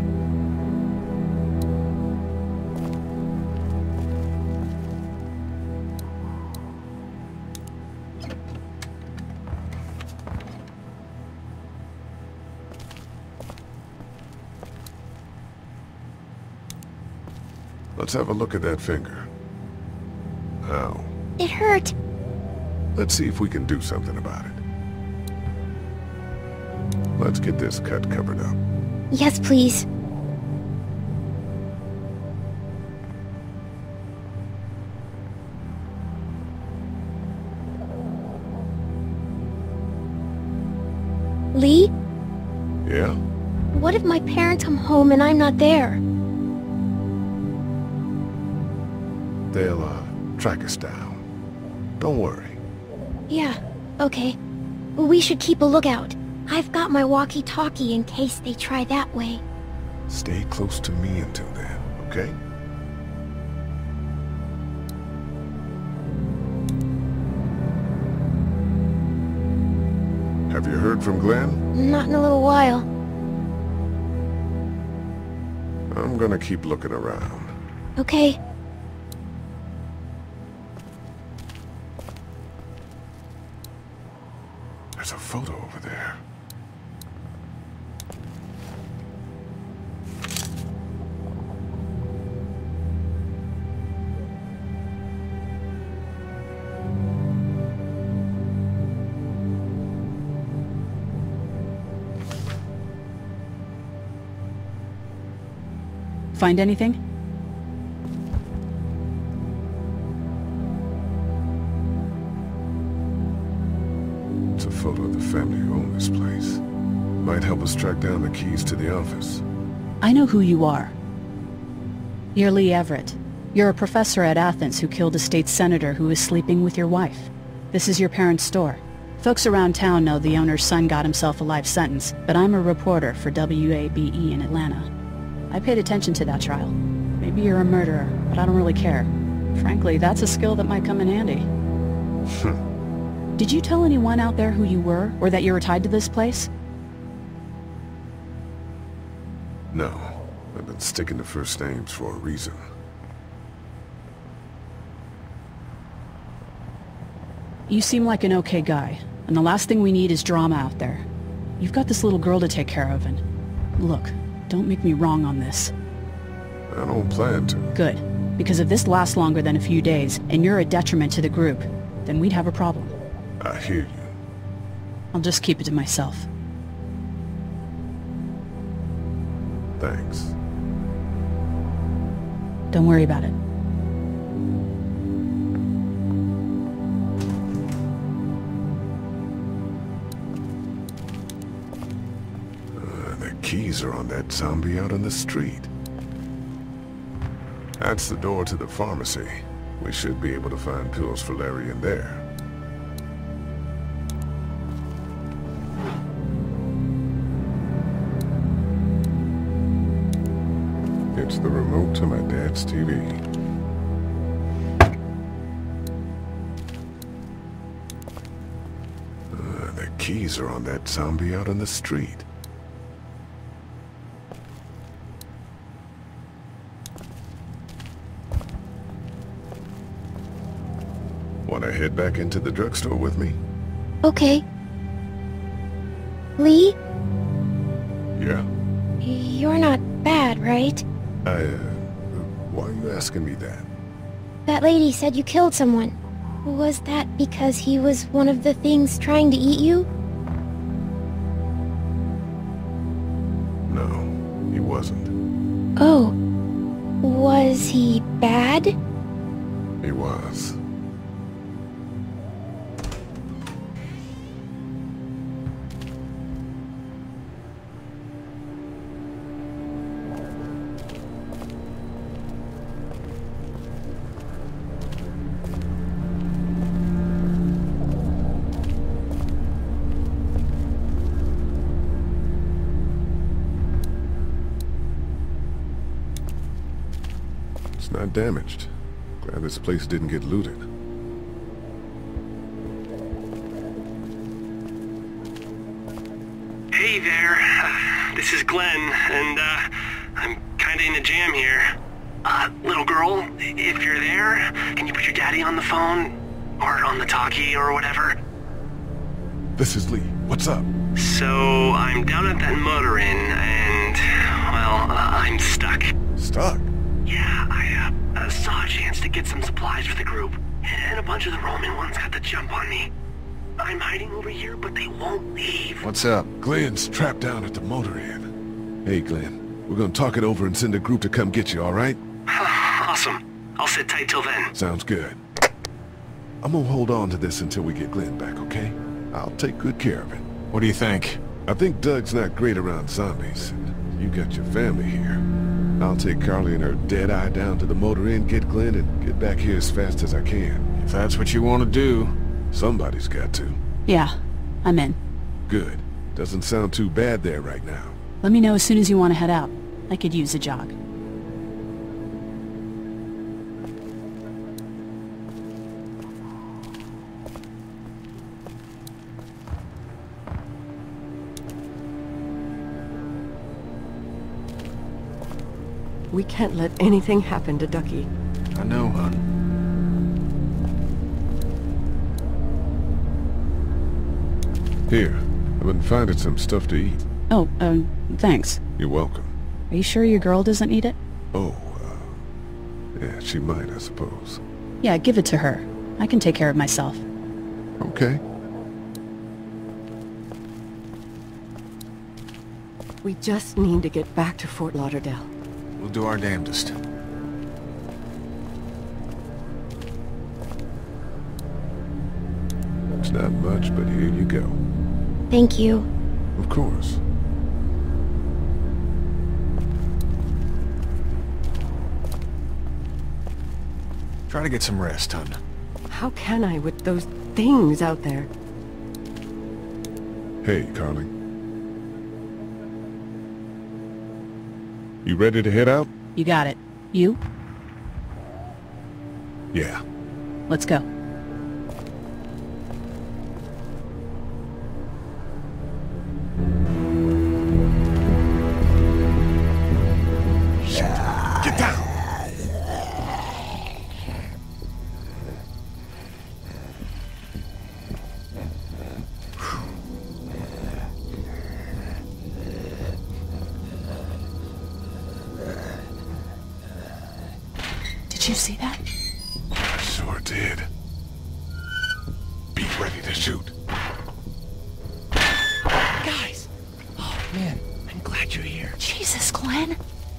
Let's have a look at that finger. Ow. It hurt. Let's see if we can do something about it. Let's get this cut covered up. Yes, please. Lee? Yeah? What if my parents come home and I'm not there? They'll, track us down. Don't worry. Yeah, okay. We should keep a lookout. I've got my walkie-talkie in case they try that way. Stay close to me until then, okay? Have you heard from Glenn? Not in a little while. I'm gonna keep looking around. Okay. photo over there. Find anything? It's a photo of the family who own this place. Might help us track down the keys to the office. I know who you are. You're Lee Everett. You're a professor at Athens who killed a state senator who was sleeping with your wife. This is your parents' store. Folks around town know the owner's son got himself a life sentence, but I'm a reporter for WABE in Atlanta. I paid attention to that trial. Maybe you're a murderer, but I don't really care. Frankly, that's a skill that might come in handy. Did you tell anyone out there who you were, or that you were tied to this place? No. I've been sticking to first names for a reason. You seem like an okay guy, and the last thing we need is drama out there. You've got this little girl to take care of, and... Look, don't make me wrong on this. I don't plan to. Good. Because if this lasts longer than a few days, and you're a detriment to the group, then we'd have a problem. I hear you. I'll just keep it to myself. Thanks. Don't worry about it. The keys are on that zombie out on the street. That's the door to the pharmacy. We should be able to find pills for Larry in there. It's the remote to my dad's TV. The keys are on that zombie out on the street. Want to head back into the drugstore with me? Okay. Lee? Yeah? You're not bad, right? Why are you asking me that? That lady said you killed someone. Was that because he was one of the things trying to eat you? No, he wasn't. Oh. Was he bad? He was. Not damaged. Glad this place didn't get looted. Hey there, this is Glenn, and I'm kinda in a jam here. Little girl, if you're there, can you put your daddy on the phone? Or on the talkie or whatever? This is Lee. What's up? So, I'm down at that motor inn, and, well, I'm stuck. Stuck? Yeah, I saw a chance to get some supplies for the group, and a bunch of the Roman ones got the jump on me. I'm hiding over here, but they won't leave. What's up? Glenn's trapped down at the motor inn. Hey, Glenn, we're gonna talk it over and send a group to come get you, all right? Awesome. I'll sit tight till then. Sounds good. I'm gonna hold on to this until we get Glenn back, okay? I'll take good care of it. What do you think? I think Doug's not great around zombies. You got your family here. I'll take Carly and her dead eye down to the motor inn, get Glenn, and get back here as fast as I can. If that's what you want to do. Somebody's got to. Yeah, I'm in. Good. Doesn't sound too bad there right now. Let me know as soon as you want to head out. I could use a jog. We can't let anything happen to Ducky. I know, hon. Here, I've been finding some stuff to eat. Oh, thanks. You're welcome. Are you sure your girl doesn't need it? Oh, yeah, she might, I suppose. Yeah, give it to her. I can take care of myself. Okay. We just need to get back to Fort Lauderdale. We'll do our damnedest. It's not much, but here you go. Thank you. Of course. Try to get some rest, hon. How can I with those things out there? Hey, Carly. You ready to head out? You got it. You? Yeah. Let's go. Get down! Did you see that? I sure did. Be ready to shoot. Guys! Oh, man, I'm glad you're here. Jesus, Glenn.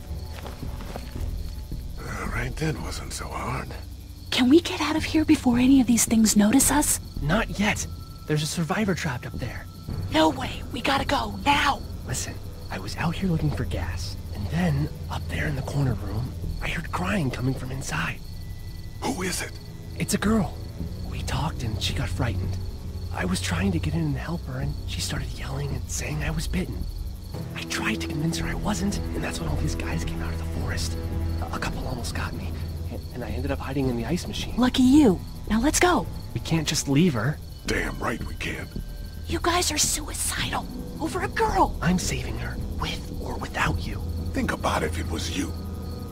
Right then wasn't so hard. Can we get out of here before any of these things notice us? Not yet. There's a survivor trapped up there. No way. We gotta go, now. Listen, I was out here looking for gas, and then, up there in the corner room, I heard crying coming from inside. Who is it? It's a girl. We talked and she got frightened. I was trying to get in and help her, and she started yelling and saying I was bitten. I tried to convince her I wasn't, and that's when all these guys came out of the forest. A couple almost got me, and I ended up hiding in the ice machine. Lucky you. Now let's go. We can't just leave her. Damn right we can. You guys are suicidal. Over a girl. I'm saving her, with or without you. Think about if it was you.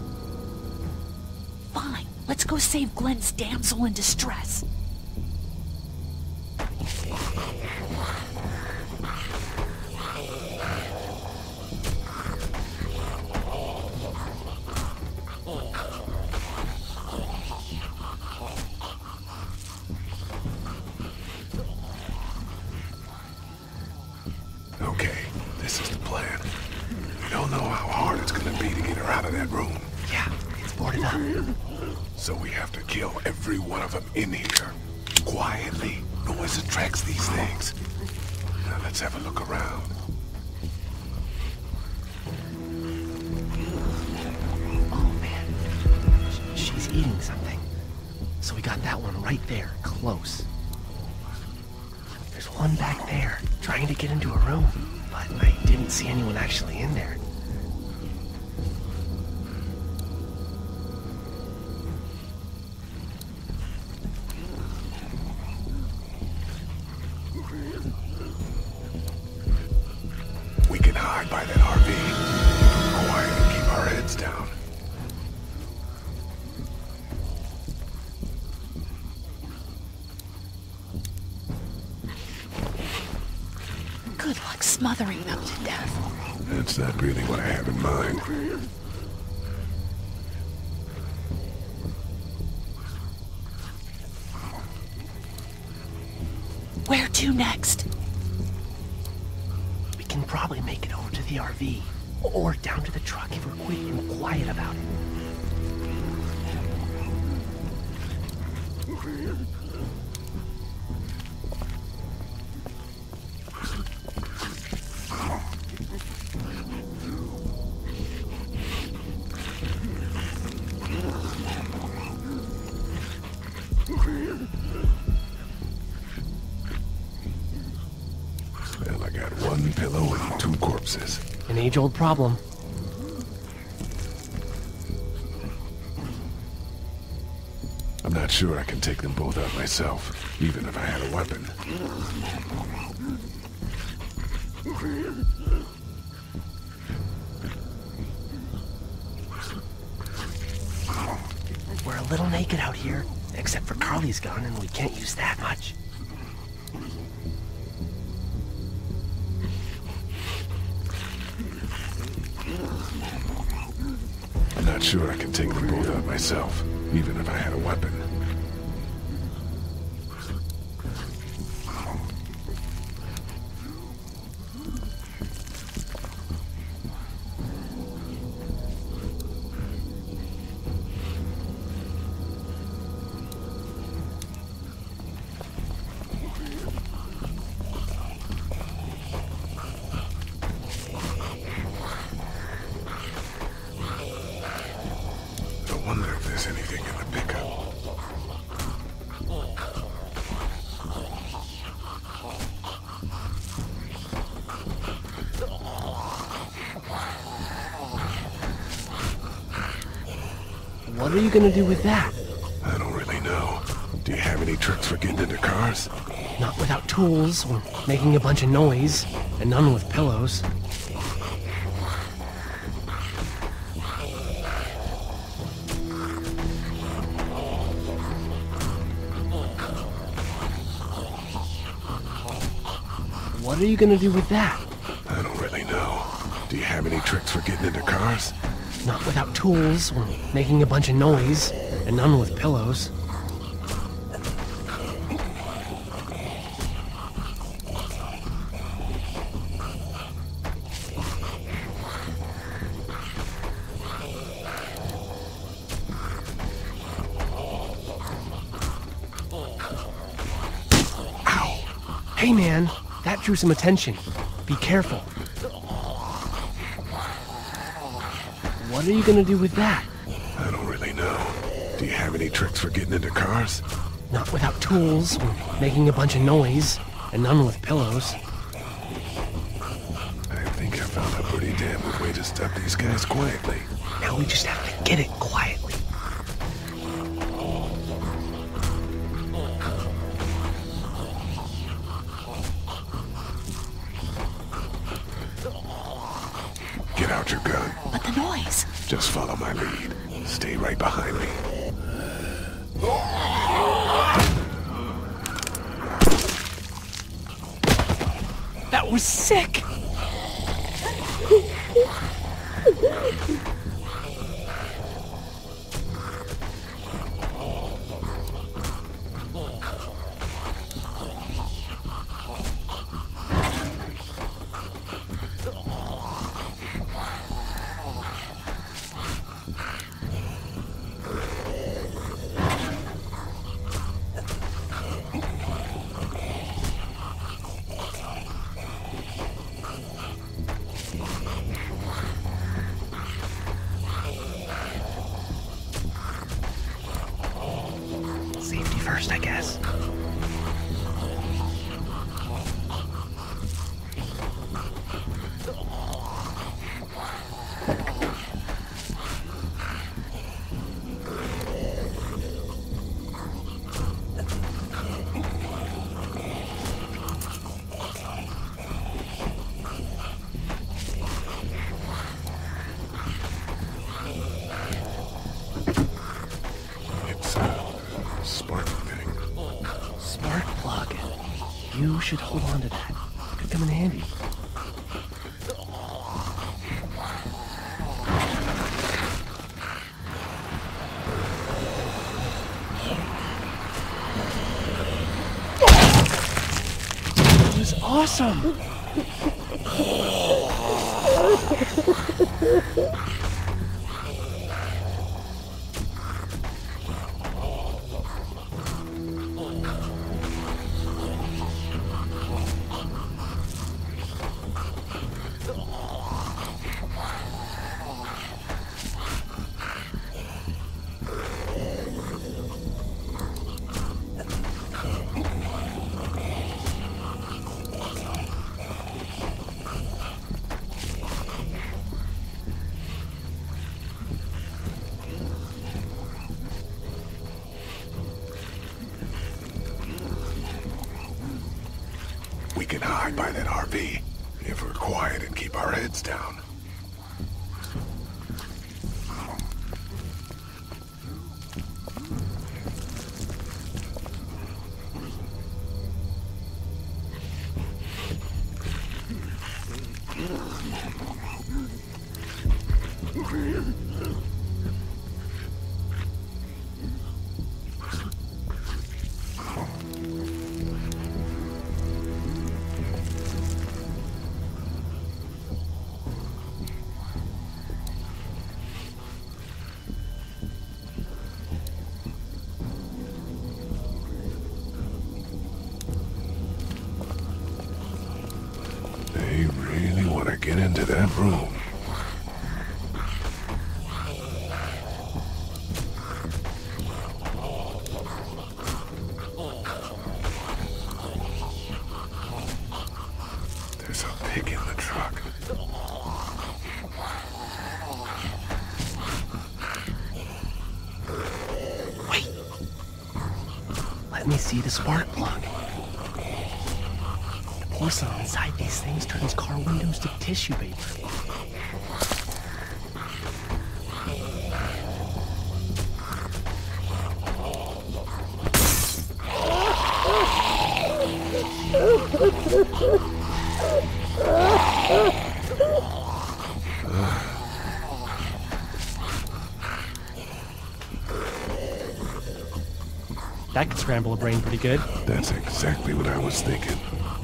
Fine. Let's go save Glenn's damsel in distress. Okay, this is the plan. We don't know how hard it's gonna be to get her out of that room. Yeah, it's boarded up. So we have to kill every one of them in here. Quietly. Noise attracts these things. Now let's have a look around. Oh, man. She's eating something. So we got that one right there, close. There's one back there, trying to get into a room, but I didn't see anyone actually in there. We can hide by that RV. Keep it quiet and keep our heads down. Good luck smothering them to death. That's not really what I have in mind. Where to next? We can probably make it over to the RV, or down to the truck if we're quick and quiet about it. Well, I got one pillow and two corpses. An age-old problem. I'm not sure I can take them both out myself, even if I had a weapon. We're a little naked out here, except for Carly's gun, and we can't use that much. not sure I can take them both out myself, even if I had a weapon. What are you gonna do with that? I don't really know. Do you have any tricks for getting into cars? Not without tools, or making a bunch of noise, and none with pillows. What are you gonna do with that? I don't really know. Do you have any tricks for getting into cars? Not without tools, or making a bunch of noise, and none with pillows. Ow! Hey man, that drew some attention. Be careful. What are you gonna do with that? I don't really know. Do you have any tricks for getting into cars? Not without tools, or making a bunch of noise, and none with pillows. I think I found a pretty damn good way to stop these guys quietly. Now we just have to get it quietly. Get out your gun. But the noise. Just follow my lead. Stay right behind me. That was sick. Safety first, I guess. Spark plug. You should hold on to that. Could come in handy. That was awesome! We can hide by that RV, if we're quiet and keep our heads down. into that room. There's a pig in the truck. Wait. Let me see the spark plug. The porcelain inside these things turns car windows to tissue paper. That could scramble a brain pretty good. That's exactly what I was thinking.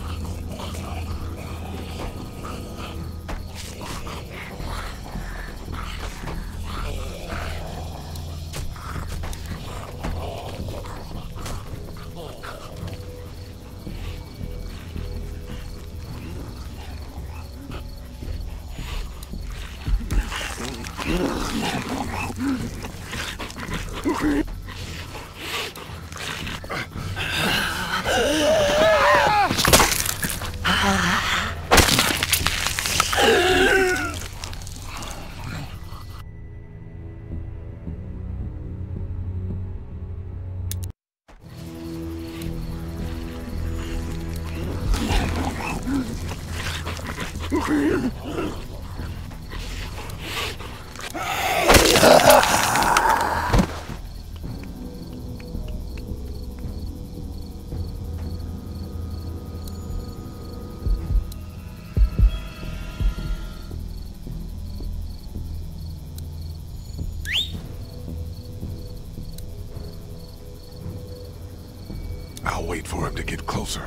I'll wait for him to get closer.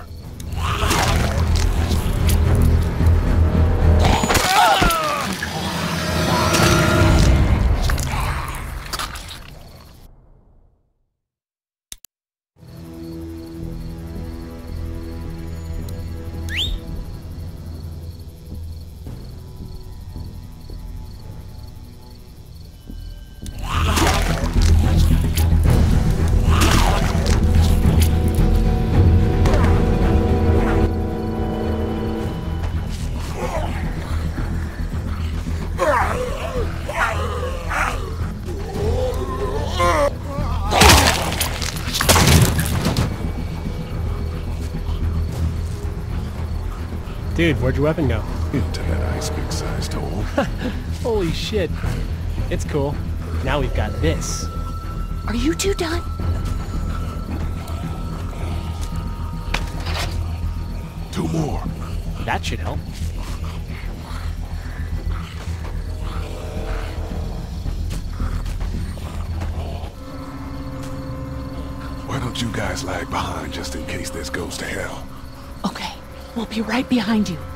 Dude, where'd your weapon go? Into that ice pick-sized hole. Holy shit. It's cool. Now we've got this. Are you two done? Two more. That should help. Why don't you guys lag behind just in case this goes to hell? Okay, we'll be right behind you.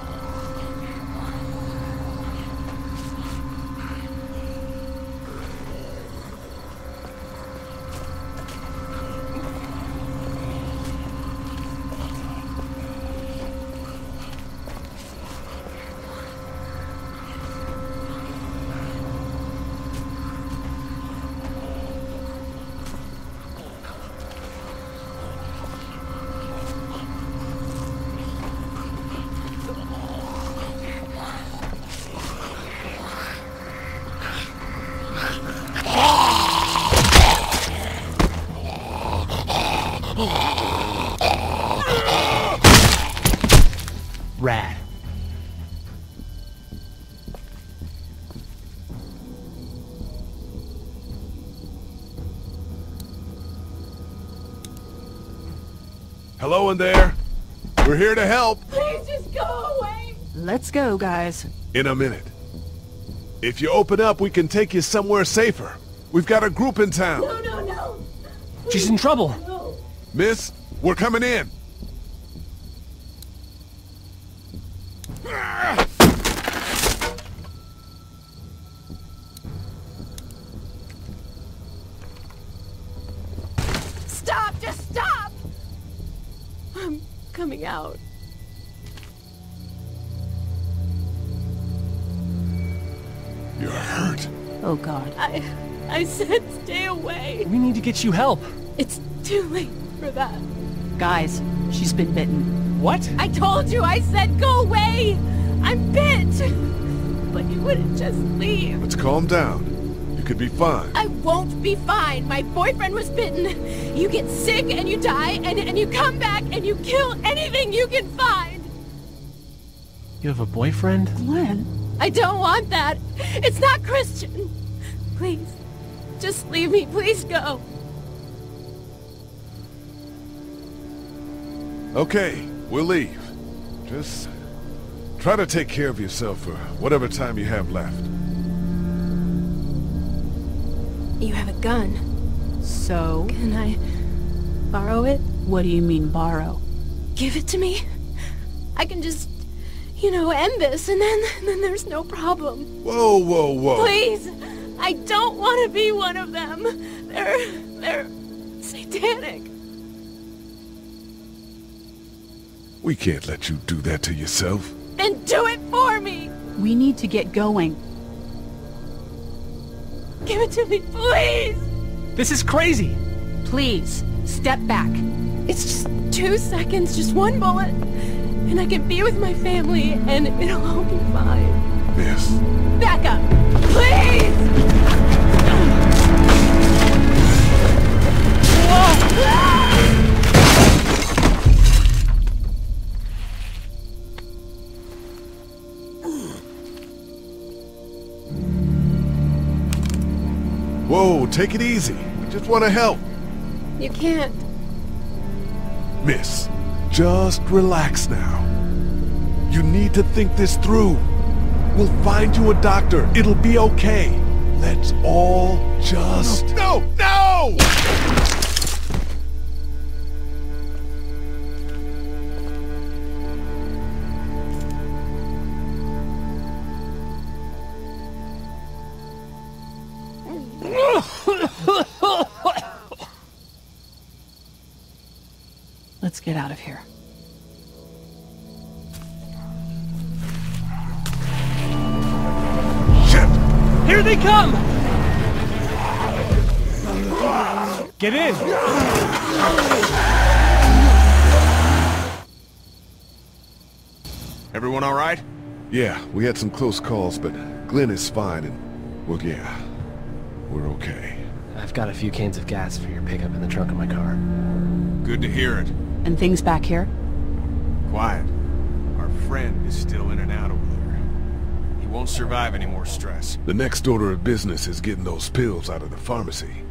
Rad. Hello in there. We're here to help. Please just go away. Let's go, guys. In a minute. If you open up, we can take you somewhere safer. We've got a group in town. No, no, no. She's in trouble. No. Miss, we're coming in. Stop! Just stop! I'm coming out. You're hurt. Oh, God. I said stay away. We need to get you help. It's too late for that. Guys, she's been bitten. What? I told you, I said go away! I'm bit! But you wouldn't just leave. Let's calm down. You could be fine. I won't be fine. My boyfriend was bitten. You get sick and you die, and you come back and you kill anything you can find. You have a boyfriend? Glenn? I don't want that. It's not Christian. Please, just leave me. Please go. Okay, we'll leave. Just try to take care of yourself for whatever time you have left. You have a gun. So? Can I borrow it? What do you mean, borrow? Give it to me. I can just, you know, end this, and then there's no problem. Whoa, whoa, whoa. Please! I don't want to be one of them. They're satanic. We can't let you do that to yourself. Then do it for me! We need to get going. Give it to me, please! This is crazy! Please, step back. It's just 2 seconds, just one bullet, and I can be with my family, and it'll all be fine. Miss. Back up! Please! Whoa! Whoa, take it easy. We just want to help. You can't. Miss, just relax now. You need to think this through. We'll find you a doctor. It'll be okay. Let's all just... No! No! Let's get out of here. Shit! Here they come! Get in! Everyone all right? Yeah, we had some close calls, but Glenn is fine and, well, yeah, we're okay. I've got a few cans of gas for your pickup in the trunk of my car. Good to hear it. And things back here? Quiet. Our friend is still in and out over there. He won't survive any more stress. The next order of business is getting those pills out of the pharmacy.